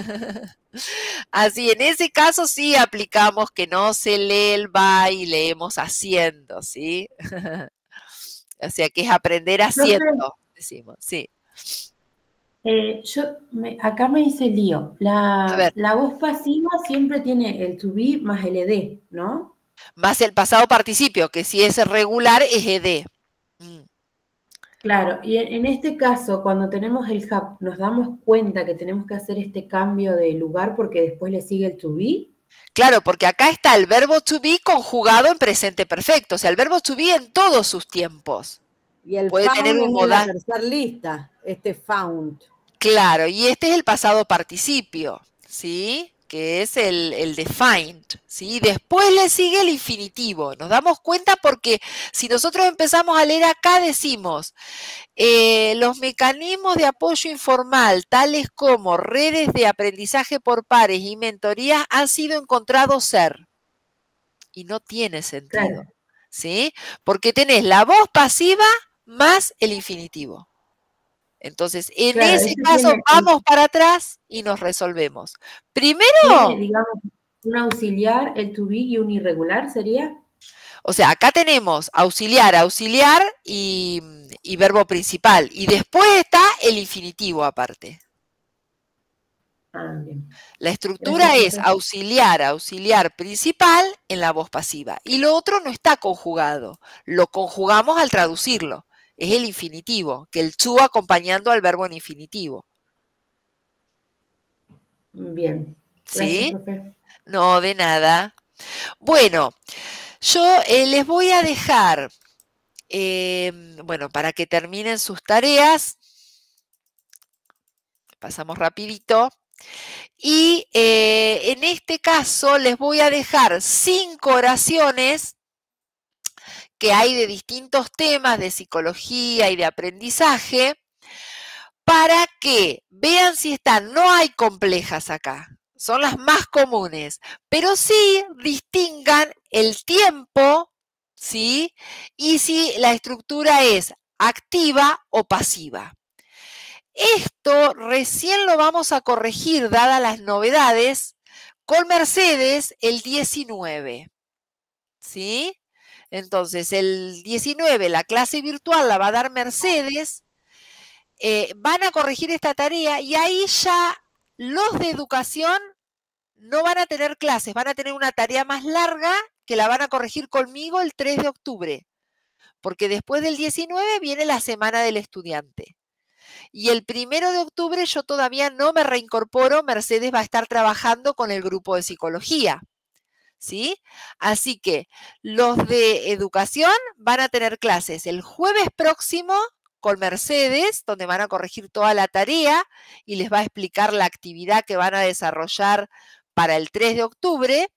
Así, en ese caso sí aplicamos que no se lee el by y leemos haciendo, ¿sí? O sea, que es aprender haciendo, decimos, sí. Acá me hice lío. A ver. La voz pasiva siempre tiene el to be más el ed, ¿no? Más el pasado participio, que si es regular es ed. Claro, y en este caso, cuando tenemos el hub, ¿nos damos cuenta que tenemos que hacer este cambio de lugar porque después le sigue el to be? Claro, porque acá está el verbo to be conjugado en presente perfecto, o sea, el verbo to be en todos sus tiempos. Y el puede found tener un es modal. la tercera lista, este Claro, y este es el pasado participio, ¿sí? Que es el de find, ¿sí? Después le sigue el infinitivo. Nos damos cuenta porque si nosotros empezamos a leer acá, decimos, los mecanismos de apoyo informal, tales como redes de aprendizaje por pares y mentorías, han sido encontrados ser. Y no tiene sentido, claro. ¿Sí? Porque tenés la voz pasiva más el infinitivo. Entonces, en ese caso, vamos para atrás y nos resolvemos. Primero... ¿Tiene, digamos, un auxiliar, el to be y un irregular sería? O sea, acá tenemos auxiliar, auxiliar y verbo principal. Y después está el infinitivo aparte. Bien. La estructura es auxiliar, auxiliar principal en la voz pasiva. Y lo otro no está conjugado. Lo conjugamos al traducirlo. Es el infinitivo, que el to acompañando al verbo en infinitivo. Bien. Gracias, ¿sí? Profe. No, de nada. Bueno, yo les voy a dejar, bueno, para que terminen sus tareas. Pasamos rapidito. Y en este caso les voy a dejar 5 oraciones que hay de distintos temas de psicología y de aprendizaje, para que vean si están, no hay complejas acá, son las más comunes, pero sí distingan el tiempo, ¿sí? Y si la estructura es activa o pasiva. Esto recién lo vamos a corregir, dadas las novedades, con Mercedes el 19, ¿sí? Entonces, el 19, la clase virtual la va a dar Mercedes, van a corregir esta tarea y ahí ya los de educación no van a tener clases, van a tener una tarea más larga que la van a corregir conmigo el 3 de octubre, porque después del 19 viene la Semana del Estudiante. Y el 1 de octubre yo todavía no me reincorporo, Mercedes va a estar trabajando con el grupo de psicología. ¿Sí? Así que los de educación van a tener clases el jueves próximo con Mercedes, donde van a corregir toda la tarea y les va a explicar la actividad que van a desarrollar para el 3 de octubre.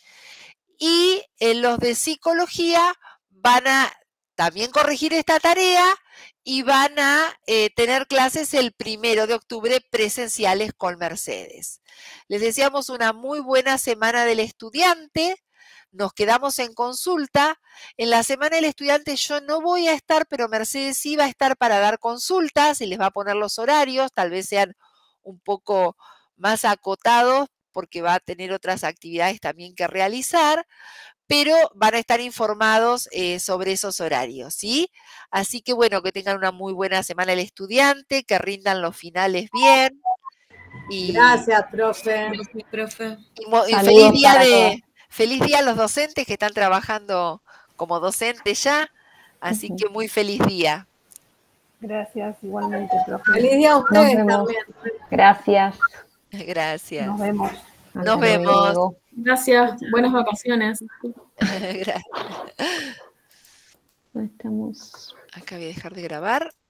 Y los de psicología van a también corregir esta tarea y van a tener clases el 1 de octubre presenciales con Mercedes. Les deseamos una muy buena Semana del Estudiante. Nos quedamos en consulta. En la Semana del Estudiante yo no voy a estar, pero Mercedes sí va a estar para dar consultas y les va a poner los horarios, tal vez sean un poco más acotados porque va a tener otras actividades también que realizar, pero van a estar informados sobre esos horarios, ¿sí? Así que bueno, que tengan una muy buena Semana del Estudiante, que rindan los finales bien. Y, gracias, profe. Gracias, profe. Y feliz día a los docentes que están trabajando como docentes ya, así que muy feliz día. Gracias, igualmente, profe. Feliz día a ustedes también. Gracias. Gracias. Nos vemos. Nos vemos. Gracias, buenas vacaciones. Gracias. Estamos. Acá voy a dejar de grabar.